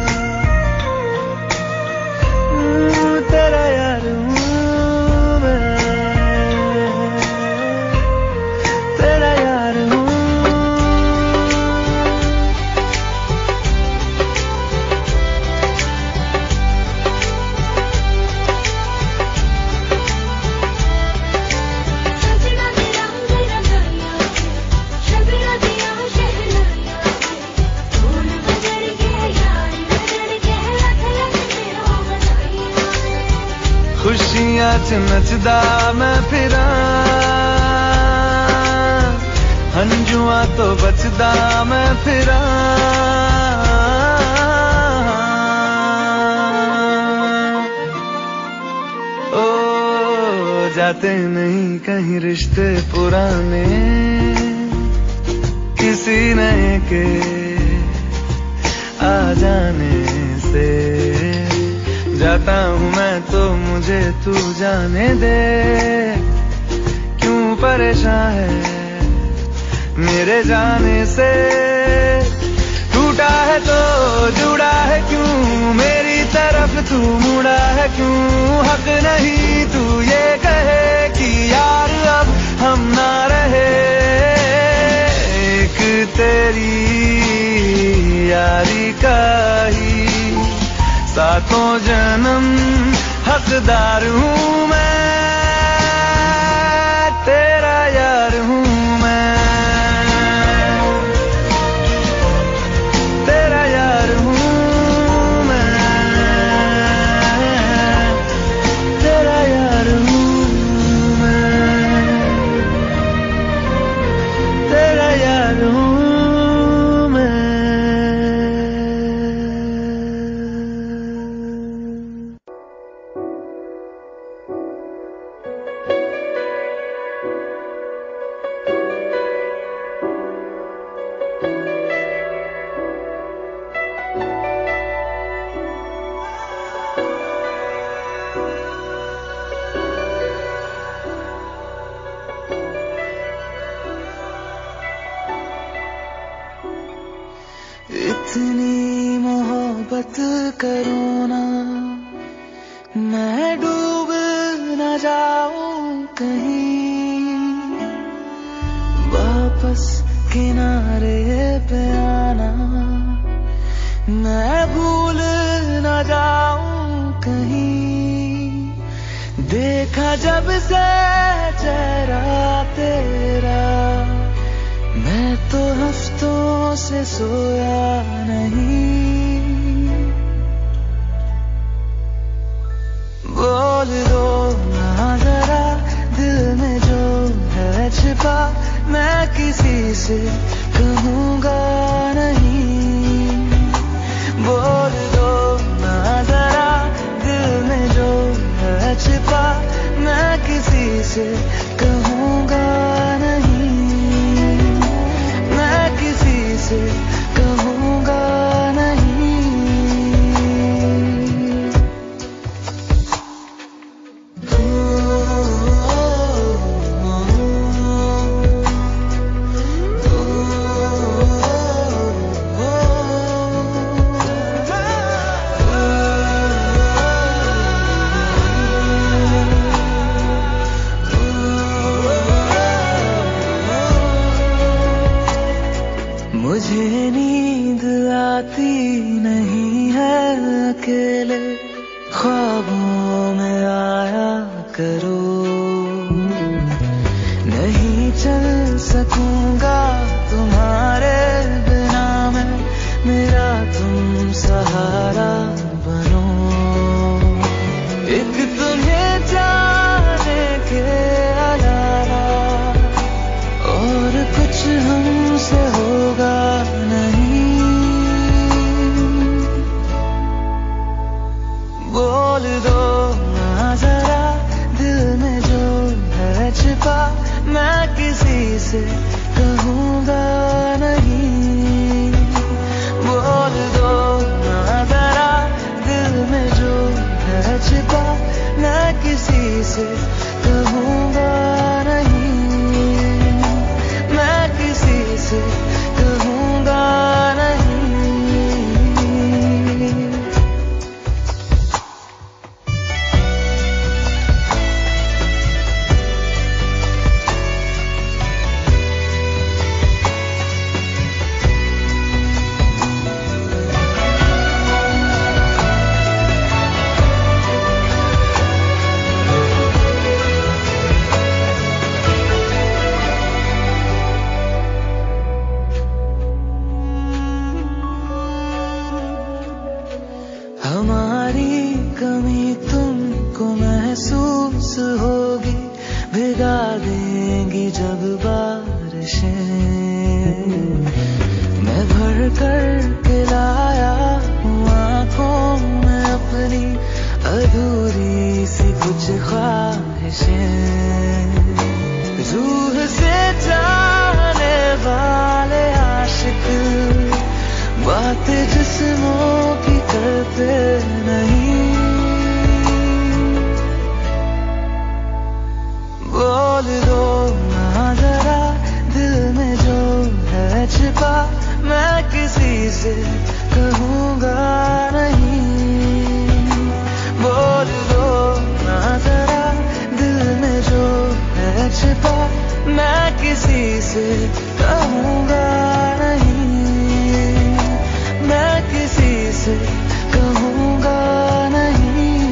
तेरा यार हूँ मैं, तेरा यार हूँ। खुशियां च नचदा मैं फिरां, हंजुआ तो बचदा मैं फिरां। ओ जाते नहीं कहीं रिश्ते पुराने, किसी नए के आ जाने से। जाता हूँ मैं तो मुझे तू जाने दे, क्यों परेशान है मेरे जाने से। टूटा है तो जुड़ा है क्यों, मेरी तरफ तू मुड़ा है क्यों। हक नहीं तू ये कहे कि यार अब हम ना रहे, एक तेरी यारी का ही सातों जन्म हकदार हूँ मैं, तेरा यार हूँ मैं, तेरा यार हूँ मैं, तेरा यार हूँ मैं, तेरा यार हूँ। इतनी मोहब्बत करूँ ना, मैं डूब न जाऊं कहीं, वापस किनारे जब से चेहरा तेरा, मैं तो हफ्तों से सोया नहीं। बोल दो ना जरा दिल में जो है छिपा, मैं किसी से कहूँगा नहीं। बोल दो ना जरा दिल में जो है छिपा, मैं किसी से कहूँगा नहीं, मैं किसी से कहूँगा नहीं। मुझे नींद आती नहीं है अकेले, ख्वाबों में आया करो। नहीं चल सकूंगा तुम्हारे बिना मैं, मेरा तुम सहारा बनो। एक तुम्हें जाने के अलावा और कुछ हमसे होगा नहीं। बोल दो ना जरा दिल में जो है छिपा, मैं किसी से कहूँगा नहीं। बोल दो ना जरा दिल में जो है छिपा, मैं किसी से कहूँगा नहीं, मैं किसी से कहूँगा नहीं। हमारी कमी तुमको महसूस होगी, भिगा देंगी जब बारिशें। मैं भर कर के लाया हूँ आँखों में अपनी अधूरी सी कुछ ख्वाहिशें। रूह से जाने वाले आशिक बातें जिस्मों की करते नहीं। बोल दो ना जरा दिल में जो है छिपा, मैं किसी से कहूँगा नहीं। बोल दो ना जरा दिल में जो है छिपा, मैं किसी से कहूँगा नहीं, मैं किसी से कहूँगा नहीं।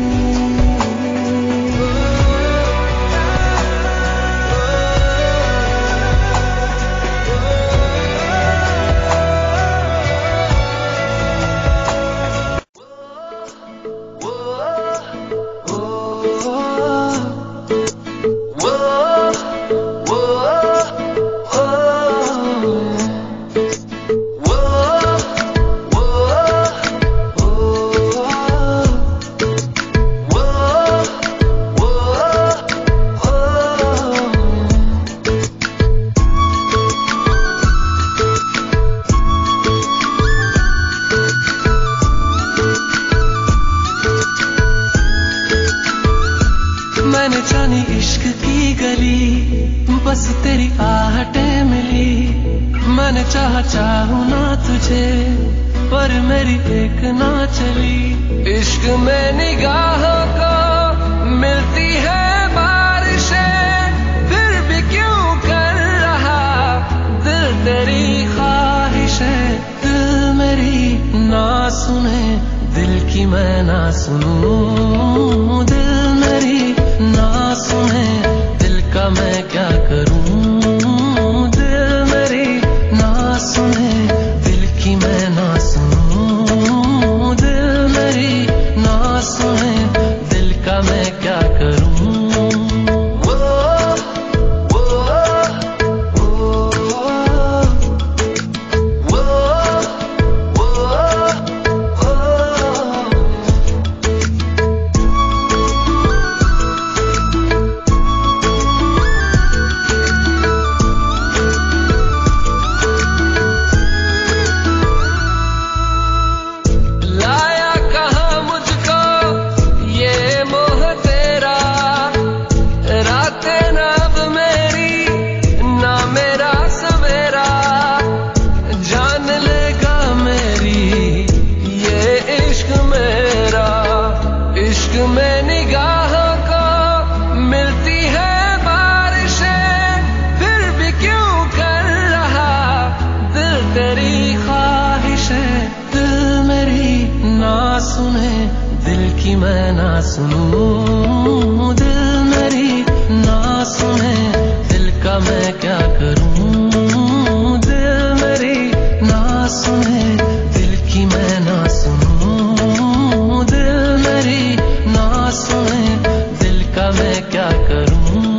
मैंने जानी इश्क की गली, बस तेरी आहटें मिली। मैंने चाहा चाहूं ना तुझे, पर मेरी एक ना चली। इश्क में निगाहों को मिलती है बारिशें, फिर भी क्यों कर रहा दिल तेरी ख्वाहिशें। दिल मेरी ना सुने, दिल की मैं ना सुनूं, दिल मेरी ना सुने। सुनूं, दिल मेरी ना सुने, दिल का मैं क्या करूं। दिल मेरी ना सुने, दिल की मैं ना सुनूं। दिल मेरी ना सुने, दिल का मैं क्या करूं।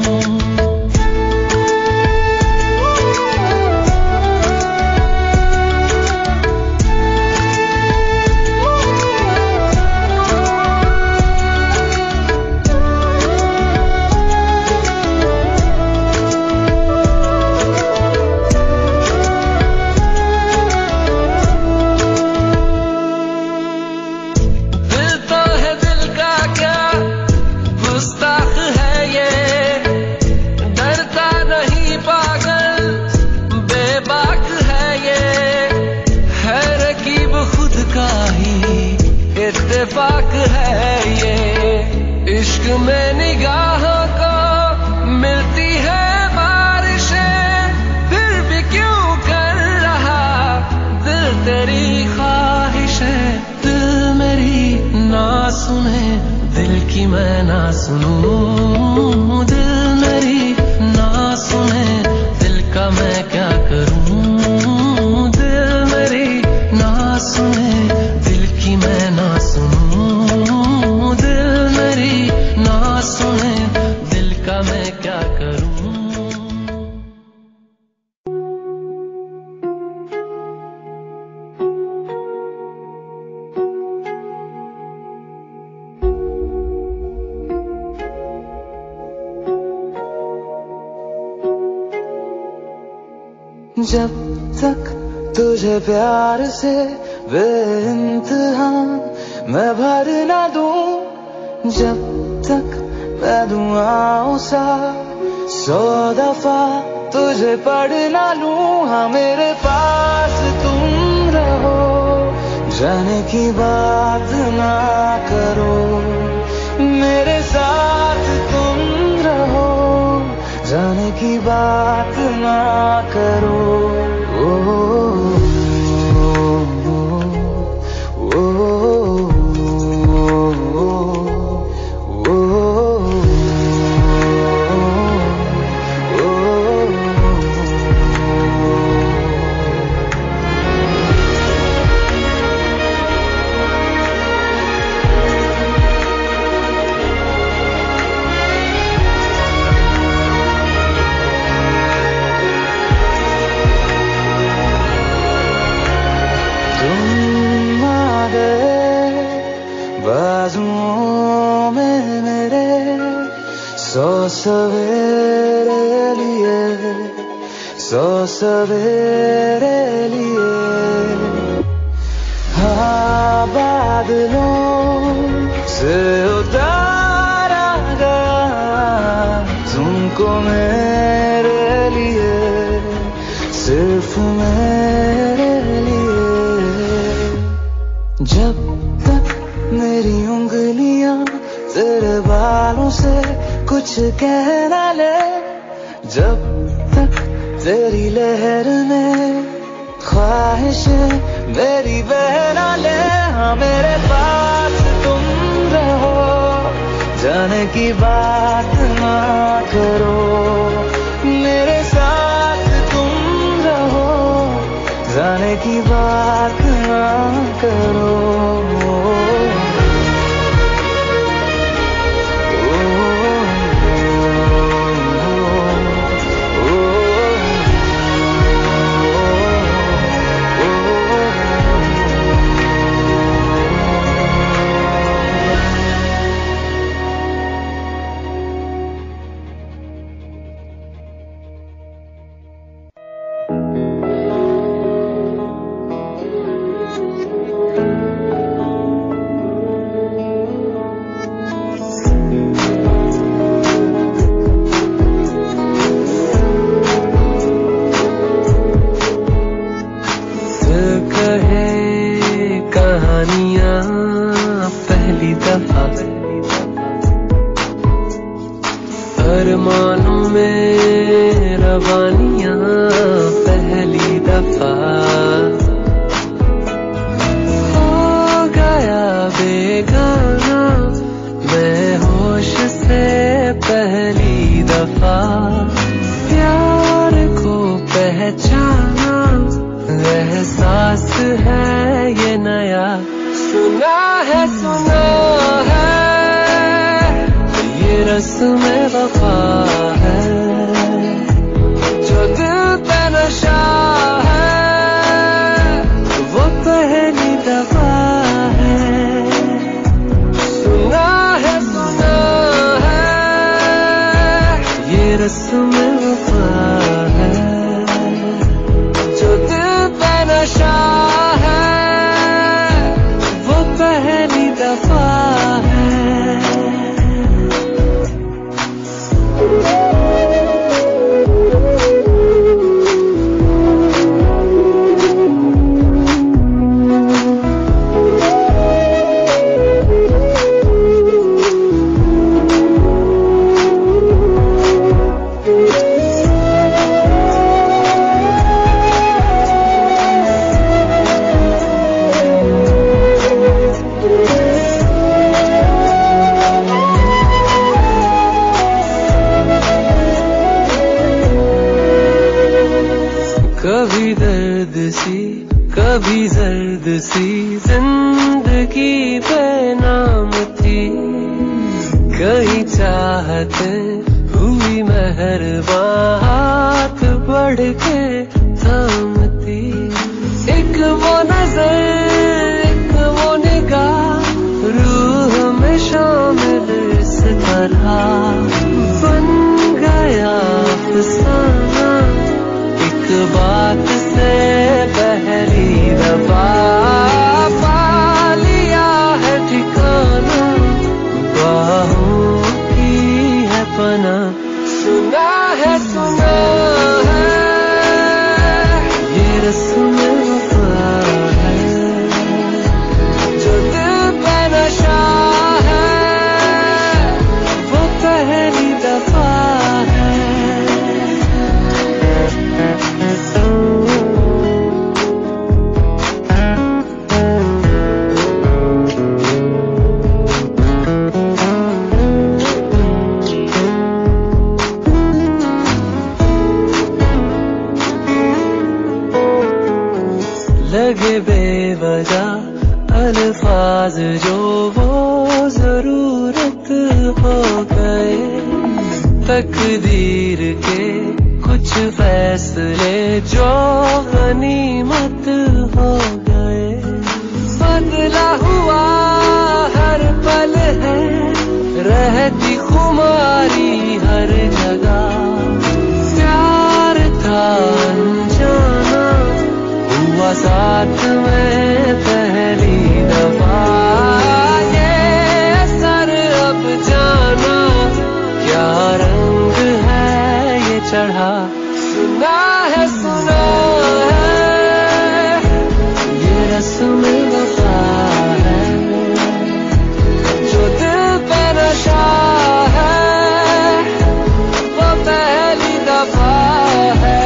इत्तेफाक है ये, इश्क में निगाहों को मिलती है बारिशें, फिर भी क्यों कर रहा दिल तेरी ख्वाहिश है। दिल मेरी ना सुने, दिल की मैं ना सुनूं। दिल मेरी ना सुने, दिल का मैं क्या करूं। दिल मेरी ना सुने, दिल की मैं ना सुनूं। दिल मेरी ना सुने, दिल का मैं क्या करूं। जब तक तुझे प्यार से बेइंतहा मैं भर ना दूं, जब तक मैं दुआओं सा सौ दफा तुझे पढ़ ना लूं। हाँ मेरे पास तुम रहो, जाने की बात ना करो। मेरे साथ तुम रहो, जाने की बात ना करो। ओ, ओ, ओ, बाजुओं में मेरे सौ सवेरे लिए, सौ सवेरे लिए। हाँ बादलों से उतारा गया तुमको मेरे लिए, सिर्फ मेरे लिए। जब तक मेरी उंगलियां तेरे बालों से कुछ कह ना ले, जब तक तेरी लहर में ख्वाहिशें मेरी बह ना ले। हाँ मेरे पास तुम रहो, जाने की बात ना करो। मेरे साथ तुम रहो, जाने की बात ना करो। में वफा है, जो दिल पे नशा है, वो पहली दफा है। सुना है सुना है ये रस्म में वफा है, जो दिल पे नशा है, वो पहली दफा है। कभी दर्द सी कभी जर्द सी जिंदगी बेनाम थी, कहीं चाहते हुई मेहरबान हाथ बढ़ के थामती। एक वो नजर एक वो निगाह रूह में शामिल इस तरह बन गया अफसाना, एक बात से पहली दफा पा लिया है ठिकाना, बाहों की है पना। सुना है सुना है ये रस्म में वफा है, जो दिल पे नशा है, वो पहली दफा है। लगे बेवजह अल्फाज जो वो जरूरत हो गए, तकदीर के कुछ फैसले जो गनीमत हो गए। बदला हुआ हर पल है, रहती खुमारी हर जगह, प्यार था अनजाना हुआ साथ में पहली दफा। ये सर अब जाना क्या रंग है ये चढ़ा। सुना है सुना है ये रस्म में वफा है, जो दिल पे नशा है, वो पहली दफा है।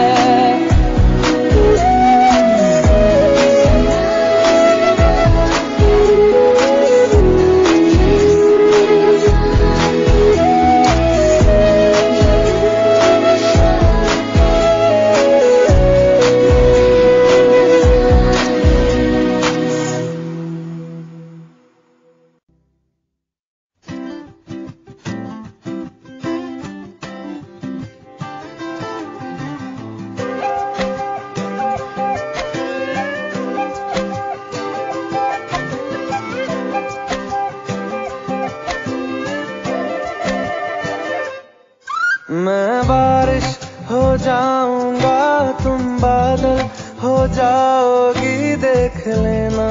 मैं बारिश हो जाऊंगा तुम बादल हो जाओगी, देख लेना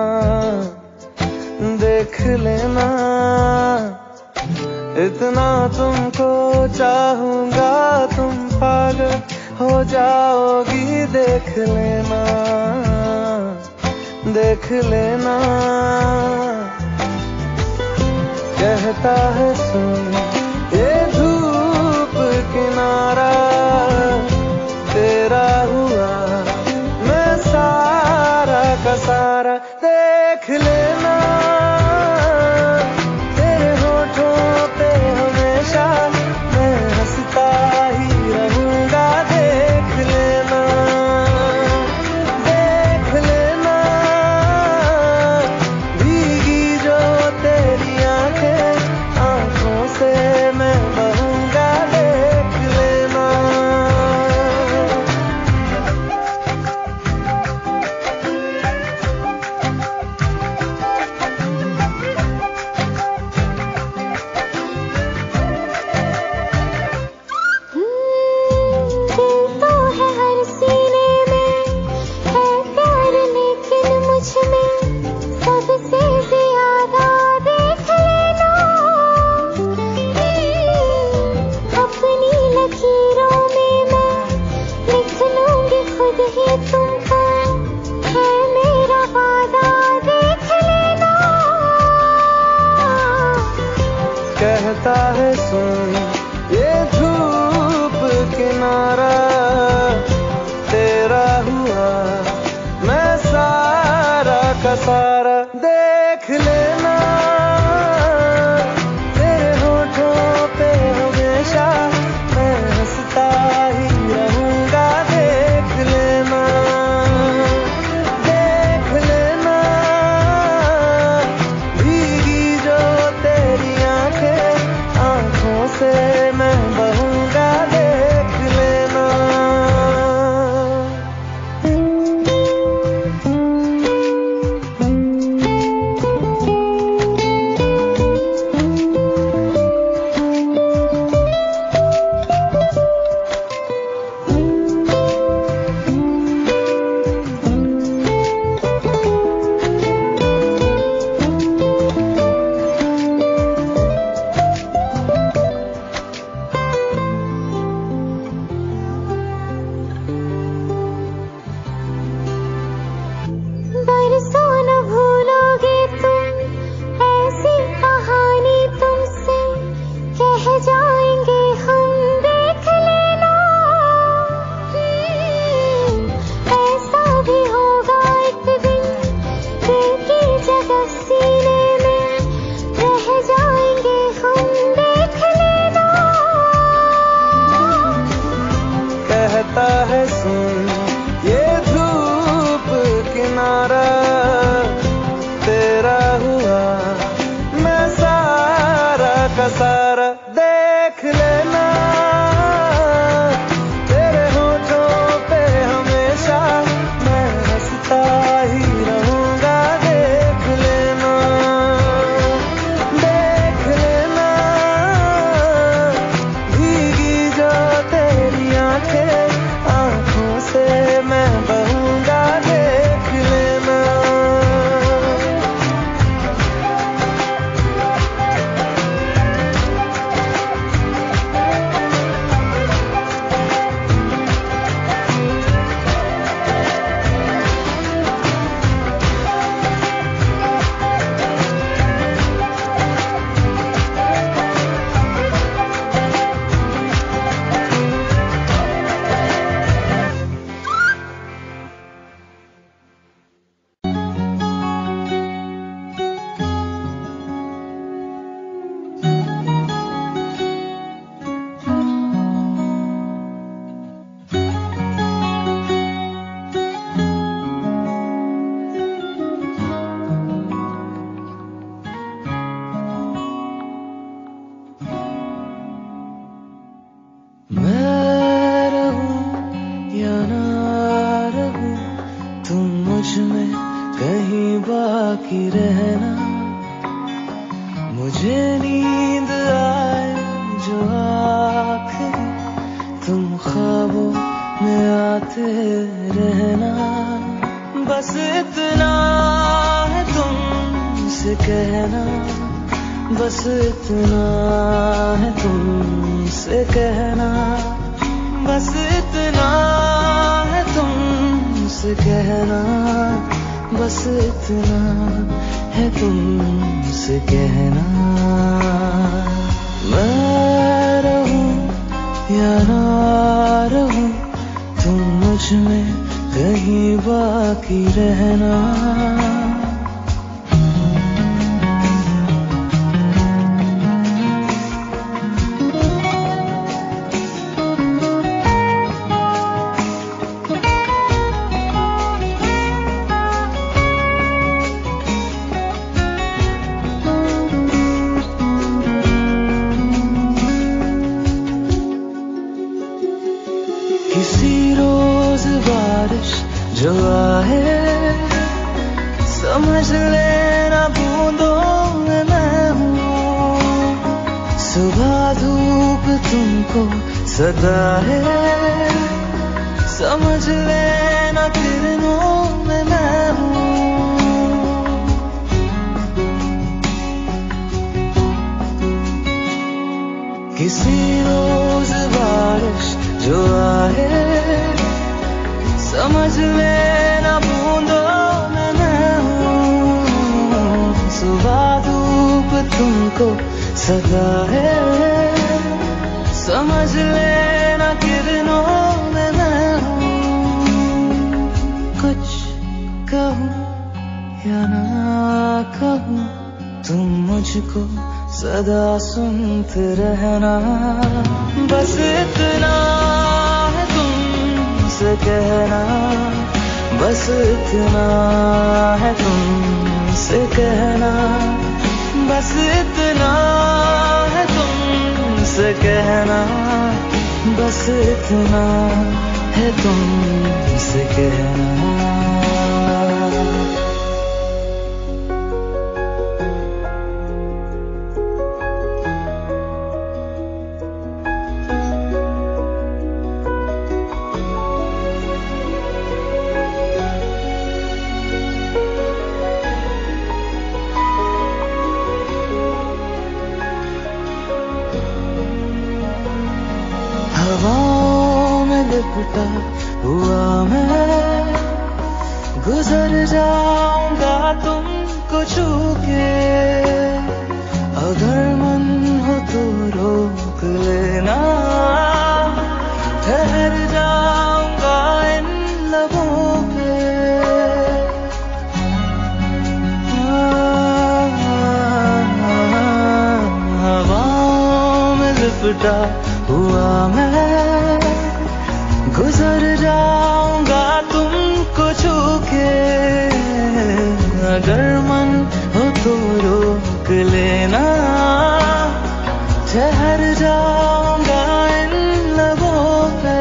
देख लेना। इतना तुमको चाहूंगा तुम पागल हो जाओगी, देख लेना देख लेना। कहता है सुन ये धूप किनारा, तेरा हुआ मैं सारा का सारा, देख लेना। तेरे होठों पे हमेशा मैं हंसता ही रहूंगा, देख लेना देख लेना। भीगी जो तेरी आंखें, आंखों से मैं बाकी रहना, मुझे नींद आए जो आखिरी तुम ख्वाबों में आते रहना। बस इतना है तुमसे कहना, बस इतना है तुमसे कहना, बस इतना है तुमसे कहना, बस इतना है तुमसे कहना। मैं रहूं या ना रहूं, तुम मुझ में कहीं बाकी रहना। किसी रोज बारिश जो आए, समझ लेना बूंदों में मैं हूँ। सुबह धूप तुमको सदा है, समझ लेना किरणों में मैं हूँ। किसी रोज बारिश जो आए, समझ लेना बूंदों में मैं हूँ। सुबह धूप तुमको सदा है, समझ लेना किरणों में मैं हूँ। कुछ कहूँ या ना कहूँ, तुम मुझको सदा सुनते रहना। बस इतना है तुमसे कहना, बस इतना है तुमसे कहना, बस इतना है तुमसे कहना, बस इतना है तुमसे कहना। हवाओं में लिपटा हुआ मैं, गुजर जाऊंगा तुमको छू के। अगर मन हो तो रोक लेना, ठहर जाऊंगा इन लबों पे। हवाओं में लिपटा हुआ मैं, गुजर जाऊंगा तुमको छू के। अगर मन हो तो रोक लेना, ठहर जाऊंगा इन लबों पे।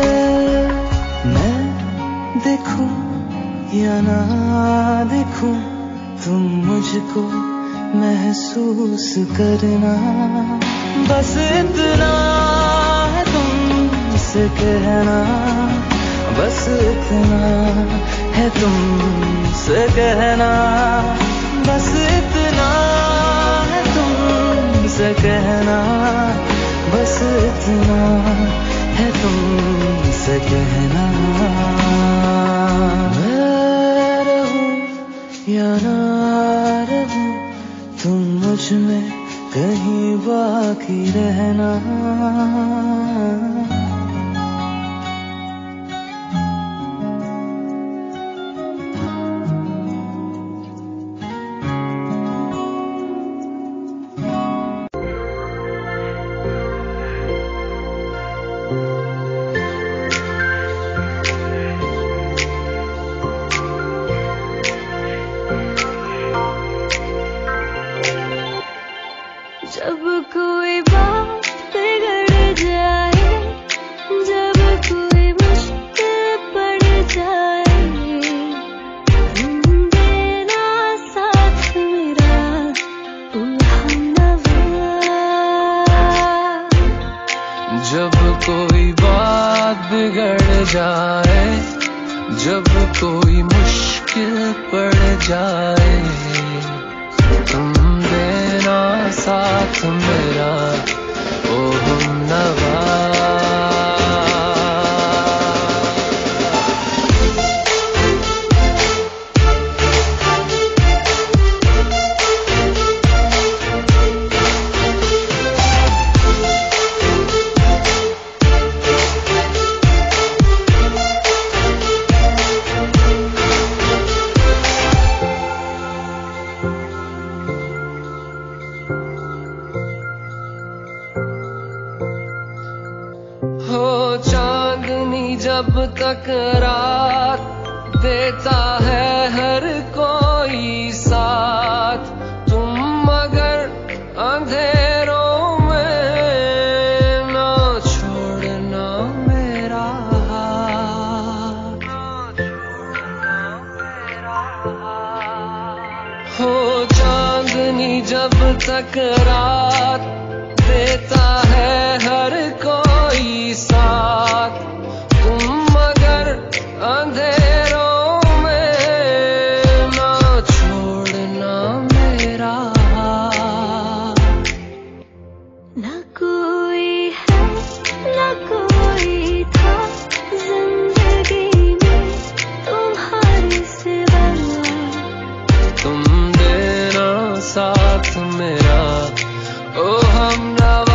मैं देखूं या ना देखूं, तुम मुझको महसूस करना। बस इतना है तुमसे कहना, बस इतना है तुमसे कहना, बस इतना है तुमसे कहना, बस इतना है तुमसे कहना। मैं रहूं या ना रहूं, तुम मुझ में कहीं बाकी रहना। भी मुश्किल पड़ जाए, तुम देना साथ मेरा ओ हमनवा। जब तक रात देता है हर कोई साथ, तुम मगर अंधेरों में ना छोड़ना मेरा हाथ। हो चांदनी जब तक रात देता है हर कोई साथ, तुम मगर अंधेरों में ना छोड़ना मेरा। ना कोई है ना कोई था जिंदगी में तुम्हारे सिवा, तुम देना साथ मेरा ओ हमनवा।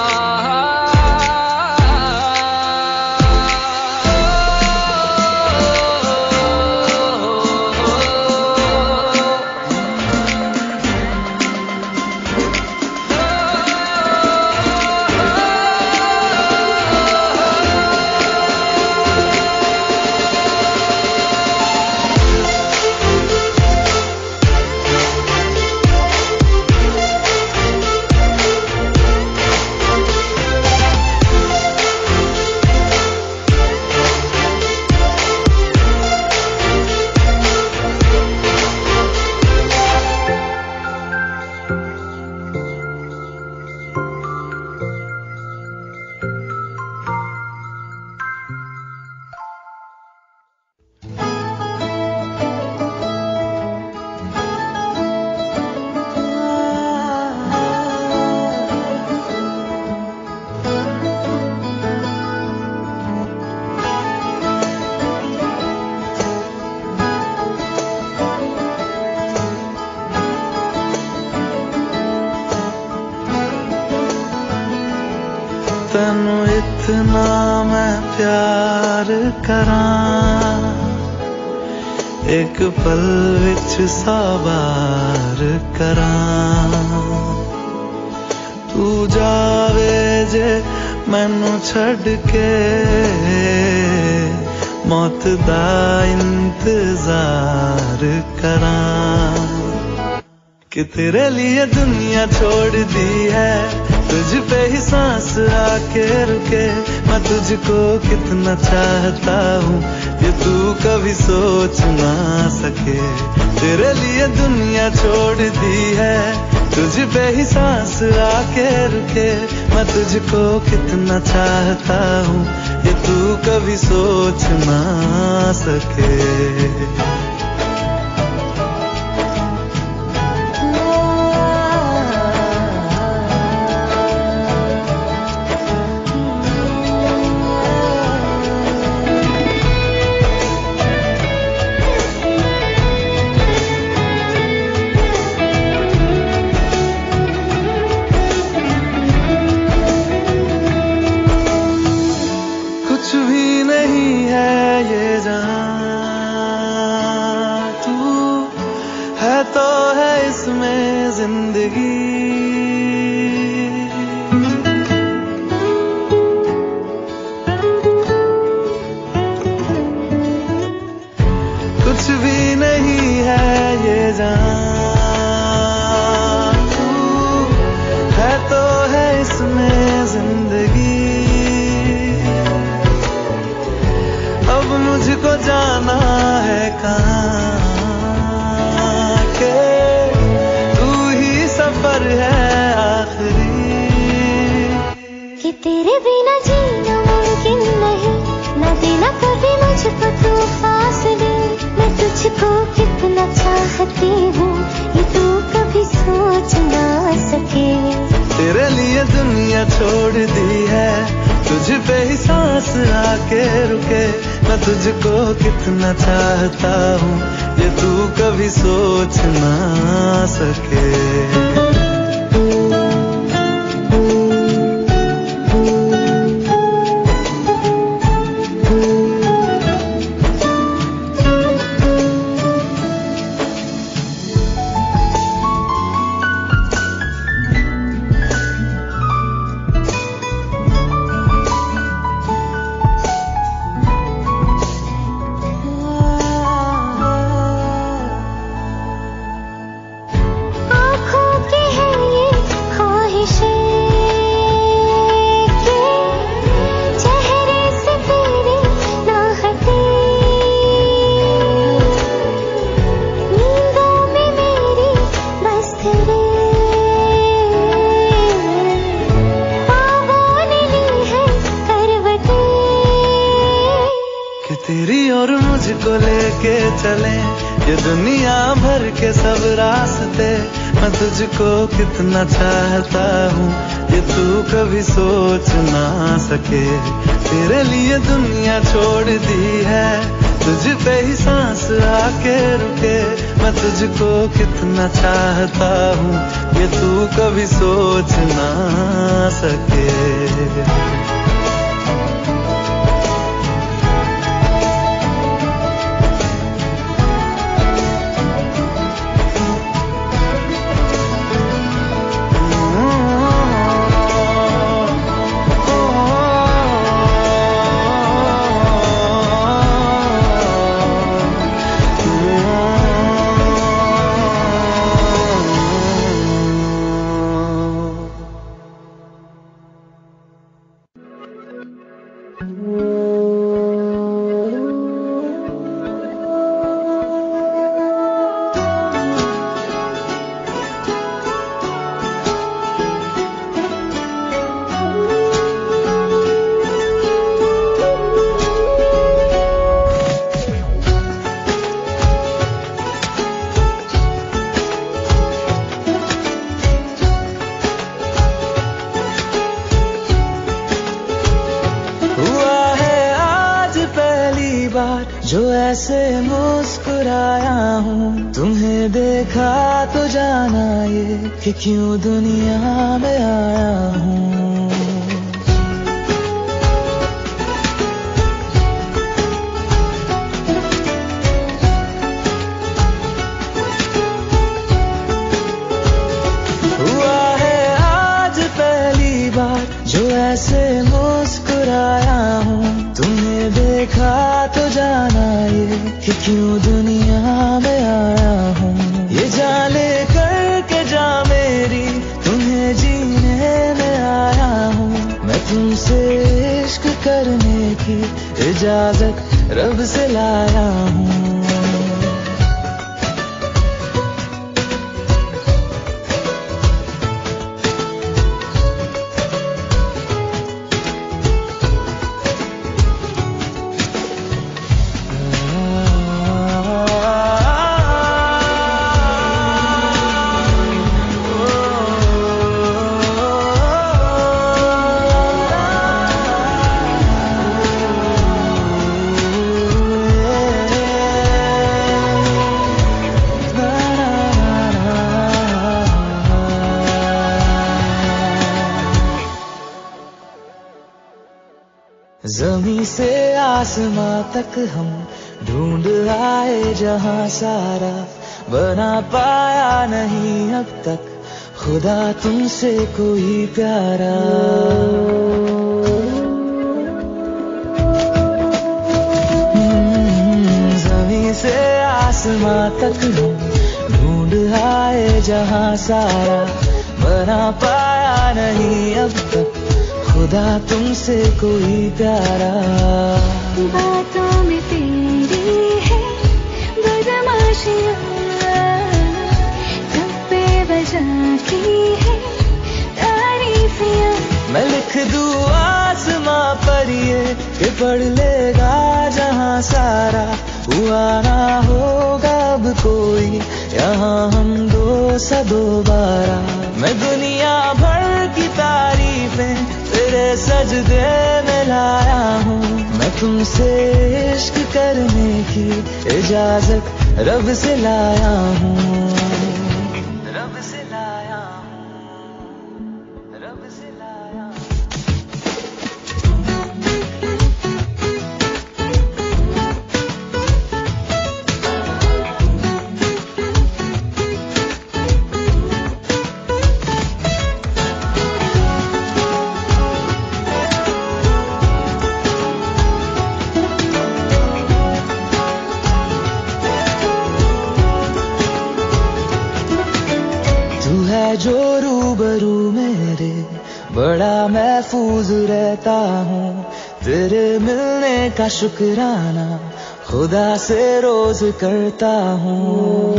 तैनू इतना मैं प्यार करां, एक पल विच साबार करां। तू जावे जे मैनू छड़ के, मौत दा इंतजार करां। कि तेरे लिए दुनिया छोड़ दी है, तुझ पे ही सांस आके रुके। मैं तुझको कितना चाहता हूँ ये तू कभी सोच ना सके। तेरे लिए दुनिया छोड़ दी है, तुझ पे ही सांस आके रुके। मैं तुझको कितना चाहता हूँ ये तू कभी सोच ना सके। तो है इसमें जिंदगी, कुछ भी नहीं है ये जान। तू है तो है इसमें जिंदगी। अब मुझको जाना है कहाँ, तू ही सफर चाहता हूँ ये तू कभी सोच ना सके। तेरी और मुझको लेके चले ये दुनिया भर के सब रास्ते। मैं तुझको कितना चाहता हूँ ये तू कभी सोच ना सके। तेरे लिए दुनिया छोड़ दी है तुझ पे ही सांस आके रुके। मैं तुझको कितना चाहता हूँ ये तू कभी सोच ना सके। जो ऐसे मुस्कुराया हूँ तुम्हें देखा तो जाना ये कि क्यों दुनिया में आया हूँ। हुआ है आज पहली बार जो ऐसे मुस्कुराया हूँ तुम्हें देखा तो जाना ये कि क्यों दुनिया में आया हूँ। ये जाने करके जा मेरी तुम्हें जीने में आया हूँ। मैं तुमसे इश्क करने की इजाजत रब से लाया हूँ। ज़मीं से आसमां तक हम ढूंढ आए जहां सारा बना पाया नहीं अब तक खुदा तुमसे कोई प्यारा। ज़मीं से आसमां तक हम ढूंढ आए जहां सारा बना पाया नहीं अब तक खुदा तुमसे कोई प्यारा। बातों में तेरी है बदमाशियाँ सब बेवजह की है तारीफियाँ। मैं लिख दूँ आसमां पर ये कि पढ़ लेगा जहां सारा हुआ ना होगा अब कोई यहाँ हम दो सा दोबारा। मैं दुनिया भर की तारीफें तेरे सजदे में लाया हूँ। मैं तुमसे इश्क करने की इजाजत रब से लाया हूँ, रब से लाया हूँ, रब से लाया हूँ। जो रूबरू मेरे बड़ा महफूज रहता हूँ, तेरे मिलने का शुक्राना खुदा से रोज करता हूँ।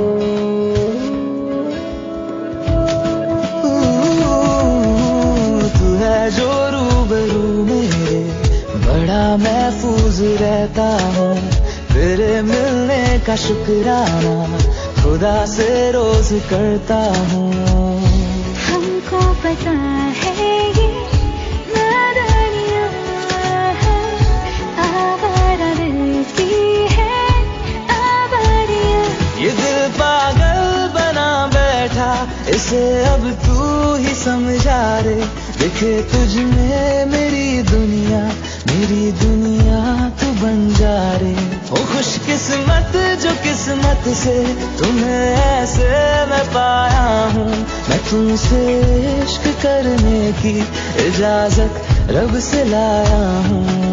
तू है जो रूबरू मेरे बड़ा महफूज रहता हूँ, तेरे मिलने का शुक्राना खुदा से रोज करता हूँ। हमको पता है ये नादानियाँ है, आवारा दिल की है आवारियाँ। ये दिल पागल बना बैठा, इसे अब तू ही समझा रे। दिखे तुझ में मेरी दुनिया, मेरी दुनिया तू बन जा रे। ओ खुशकिस्मत जो किस्मत से तुम्हें ऐसे मैं पाया हूँ, मैं तुमसे इश्क करने की इजाजत रब से लाया हूँ।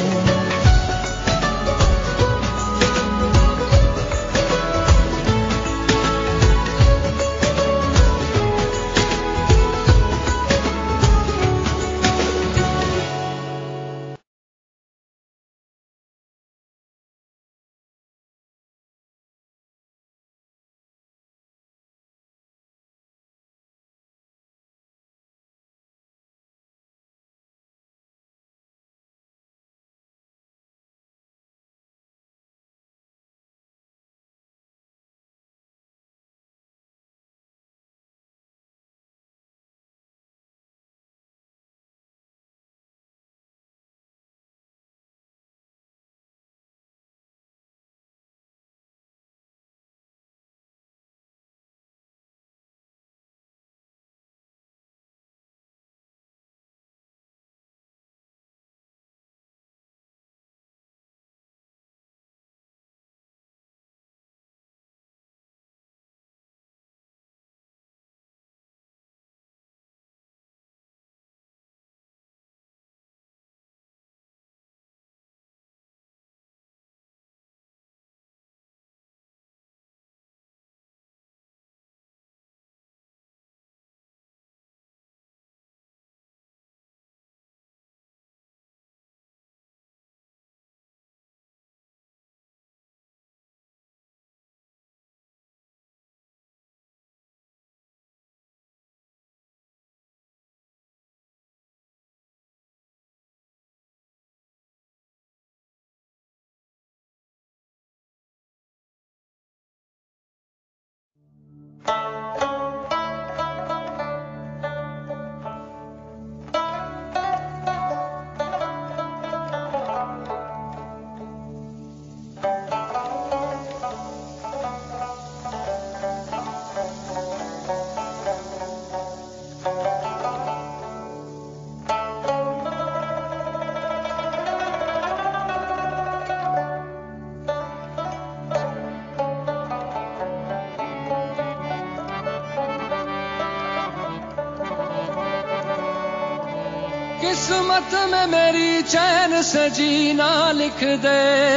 किस्मत में मेरी चैन से जीना लिख दे,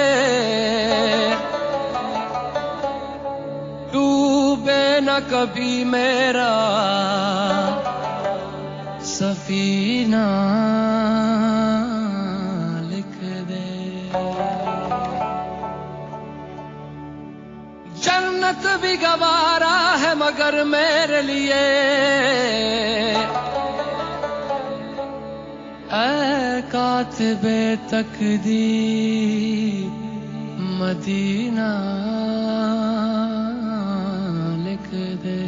डूबे न कभी मेरा सफीना लिख दे। जन्नत भी गवारा है मगर मेरे लिए ऐ कातिबे तकदीर मदीना लिख दे।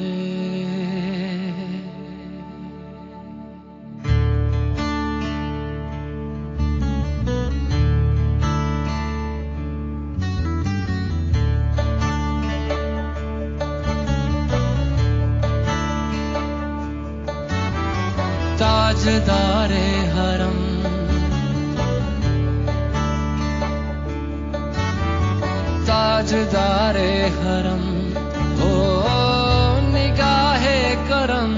ताजदारे हरम, ताजदारे हरम, ओ निगाहे करम,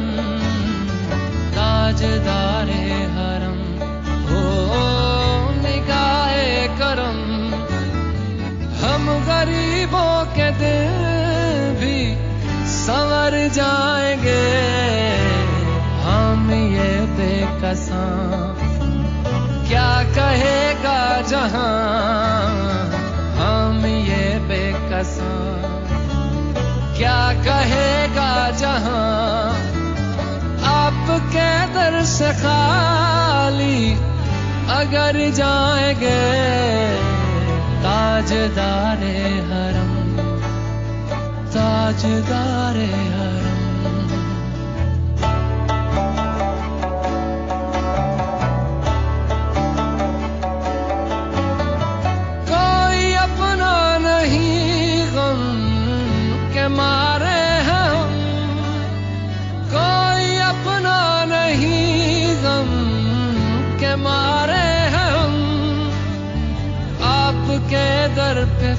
ताजदारे हरम, ओ निगाहे करम। हम गरीबों के दिल भी संवर जाएंगे, हम ये बेकसां क्या कहेगा जहां, हम ये बेकसां क्या कहेगा जहां। आपके दर से खाली अगर जाएंगे, ताजदारे हरम, ताजदारे हरम। कोई अपना नहीं गम के मारे हैं हम, कोई अपना नहीं गम के मारे हैं हम। आपके दर पे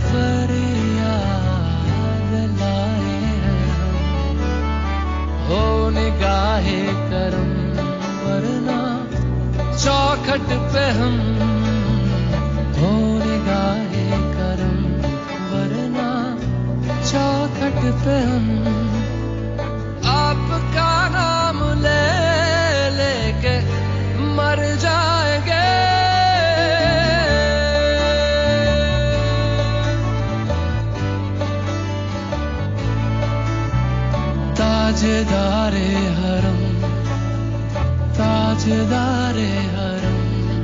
फरियाद लाए हैं हम, हो निगाहे करम, वरना चौखट पे हम, हो निगाहे करम, वरना चौखट पे हम। आपका नाम ले लेके मर जाएंगे, ताजदारे हरम, ताजदारे हरम।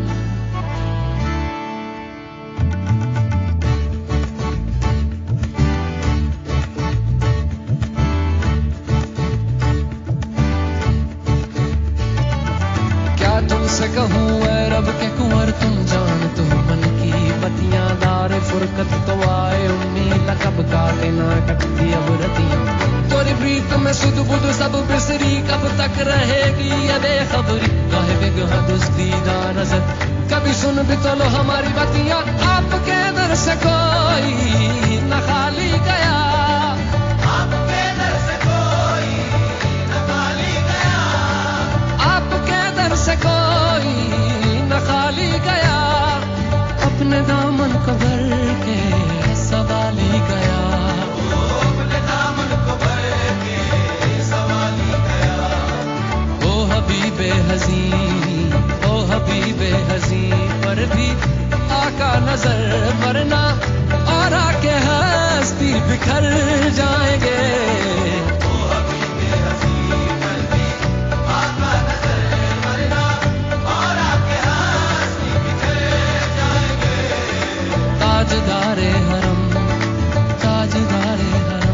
क्या तुमसे कहूँ ऐ रब के कुंवर, तुम जान तू मन की बतियां। दार फुरकत तो आए उम्मीद, कब काटे ना कटती अब रतियां। तोरी प्रीत में सुध बुध सब बिसरी, कब तक रहेगी ये बेखबरी। काहे बेगहा दुस्तीदा नजर, कभी सुन भी तो लो हमारी बतियां। आपके दर से कोई न खाली गया, आपके दर से कोई न खाली गया, आपके दर से कोई न खाली गया। अपने दामन को भर के सवाली गया, अपने दामन को भर के सवाली गया। ओ हबीबे हज़ी, ओ हबीबे हज़ी, पर भी आका नजर वरना और आके हस्ती बिखर जाएंगे। ओ हबीबे हज़ी, पर भी आका नजर वरना और आके हस्ती बिखर जाएंगे। ताजदारे हरम, ताजदारे हरम।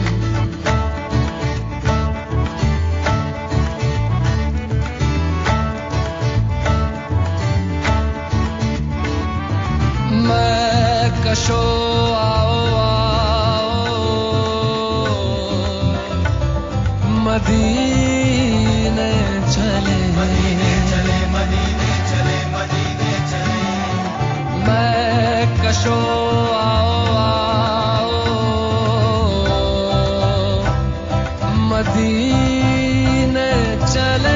मैं कशो आओ आओ, मदीने चले, मदीने चले, मदीने चले, मदीने चले। मैं कशो आओ आओ, मदीने चले,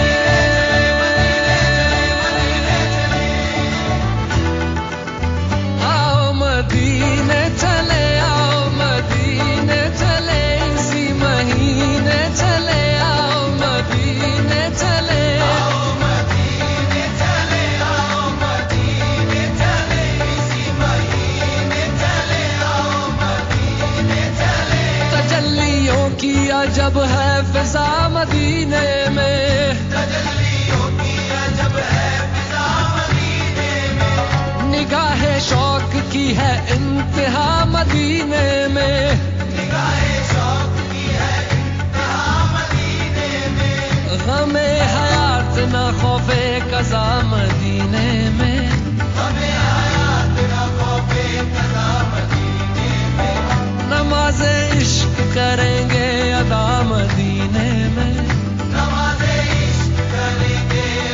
आओ मदीने चले, आओ मदीने चले, इसी महीने चले, आओ मदीने चले, आओ मदीने चले, आओ मदीने चले, इसी महीने चले, आओ मदीने चले। तजल्लियों की अजब है फिजा मदीने में, तजल्लियों की अजब है फिजा मदीने में। निगाहे शौक की है इंतहा मदीने में, निगाहे शौक की है इंतहा मदीने में। गमे हयात न खौफे कज़ा मदीने में, गमे हयात न खौफे कज़ा मदीने में। नमाज़े इश्क करेंगे अदा मदीने में, नमाज़े इश्क करेंगे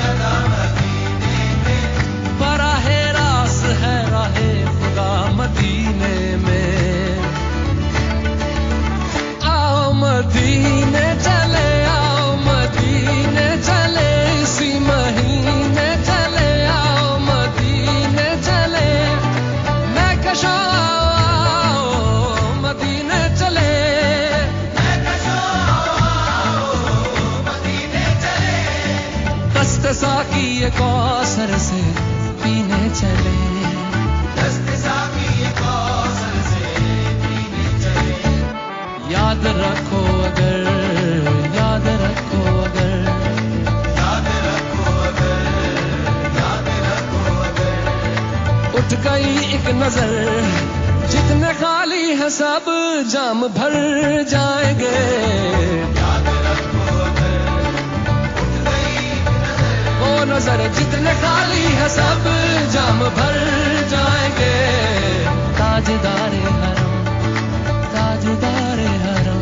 मदीने चले आओ, मदीने चले, इसी महीने चले आओ, मदीने चले, मैं कशा आओ, मदीने चले, मैं कशा आओ, मदीने चले, दस्ते साकी ये कौसर से पीने चले, दस्ते साकी ये कौसर से पीने चले, याद रखो अगर, याद रखो अगर, याद रखो अगर, याद रखो अगर, उठ गई एक नजर, जितने खाली है सब जाम भर जाएंगे, याद रखो अगर, उठ गई एक नजर, वो नजर जितने खाली है सब जाम भर जाएंगे, ताजदारे हरम, ताजदारे हरम,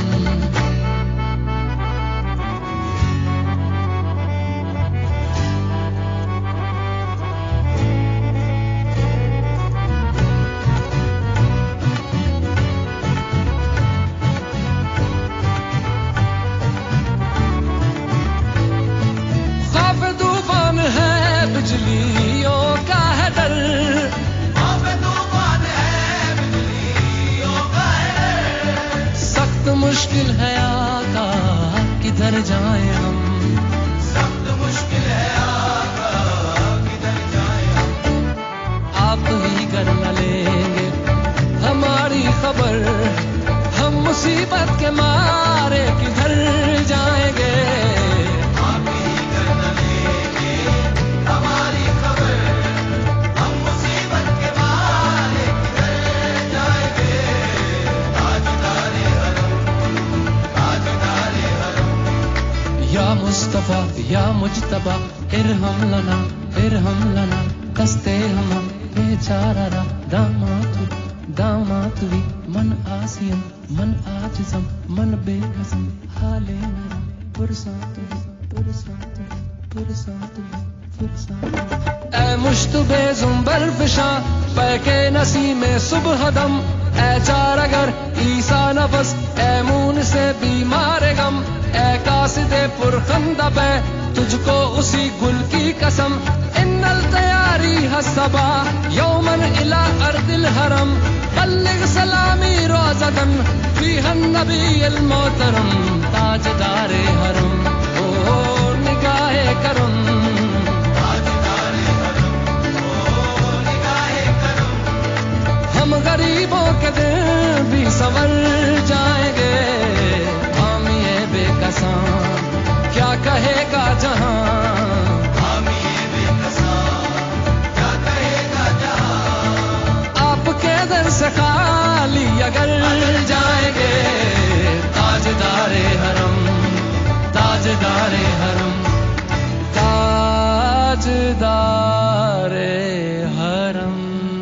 खौफ तूफान है बिजलियों का है डर, खौफ तूफान है बिजलियों का है डर, सख्त मुश्किल है आका किधर जाएं हम, सख्त मुश्किल है आका किधर जाएं हम, आप ही कर न लेंगे हमारी खबर, हम मुसीबत के मारे किधर जाएंगे, आप ही कर न लेंगे हमारी खबर, हम मुसीबत के मारे किधर जाएंगे, ताजदारे हरम, ताजदारे हरम, या मुस्तफा या मुजतबा इरहम लना, इरहम लना, दस्ते हम बेचारा दामातु, दामातुवी, मन आसियम, मन आजिज़म, मन बेकसम, हाले मेरा पुरसातु, पुरसातु, पुरसातु, पुरसातु, ऐ मुश्तबे जुम्बर फिशा पैके नसीमे सुबह दम, ऐ चार अगर ईसा नफस, ऐ मून से बीमार गम, ऐ कासिदे पुरखंदा पे तुझको उसी गुल की कसम, इन्नल तैयारी हसबा यौमन इला अर्दिल हरम, बल्लिग सलामी रोज़तन फीहन नबील मोहतरम, ताजदारे हरम, ओ निगाहे करम, ताजदारे हरम, ओ निगाहे करम, हम गरीबों के दिन भी संवर जाएंगे, हम ये बेकसां क्या कहेगा जहां, हम ये बेकसां क्या कहेगा जहां, आपके दर से खाली अगर जाएंगे, ताजदारे हरम, ताजदारे हरम, ताजदारे हरम।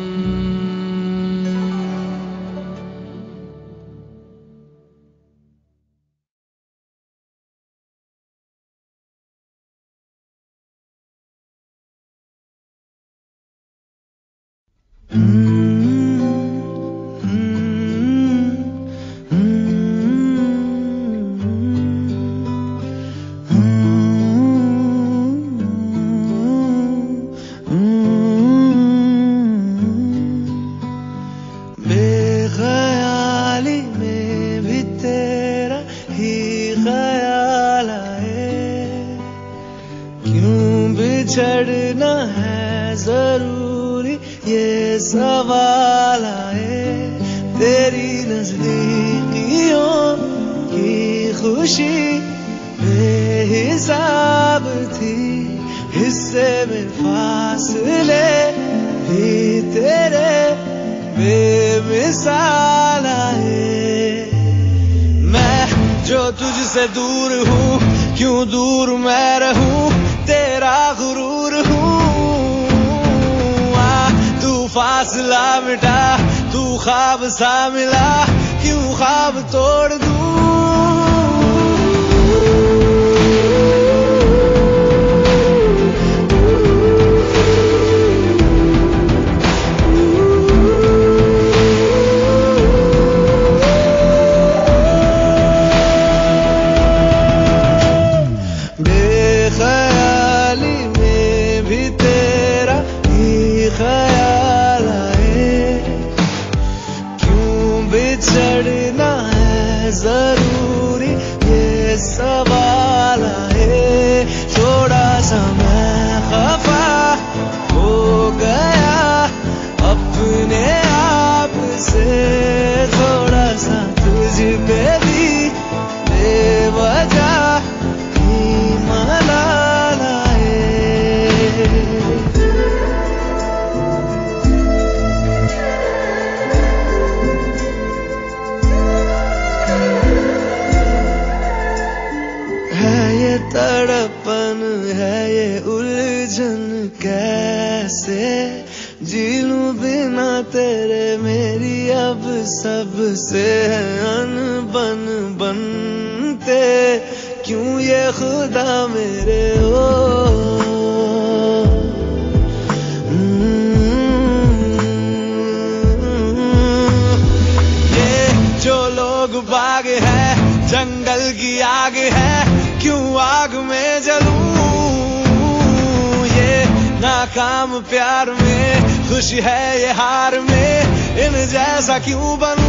बेख्याली में भी तेरा ही ख्याल आए, क्यों बिछड़ना है जरूरी ये सवाल आए, तेरी नजदीकियों की खुशी बेहिसाब थी, हिस्से में फासले भी तेरे बेमिसाल आए, मैं जो तुझसे दूर हूँ क्यों दूर मैं रहूं, तेरा गुरूर हूँ, आ तू फासला मिटा, तू ख्वाब सा मिला, क्यों ख्वाब तोड़ दूं, जरूरी ये सवाल है। थोड़ा सा मैं खफा हो गया अपने आप से, थोड़ा सा तुझ पे भी बेवजह ही मलाला है। ये तड़पन है ये उलझन, कैसे जी लूं बिना तेरे, मेरी अब सबसे है अनबन बनते क्यों ये खुदा मेरे ओ। ये जो लोग बाग है जंगल की आग है, क्यों आग में जलूं। ये नाकाम प्यार में खुशी है ये हार में, इन जैसा क्यों बनूं।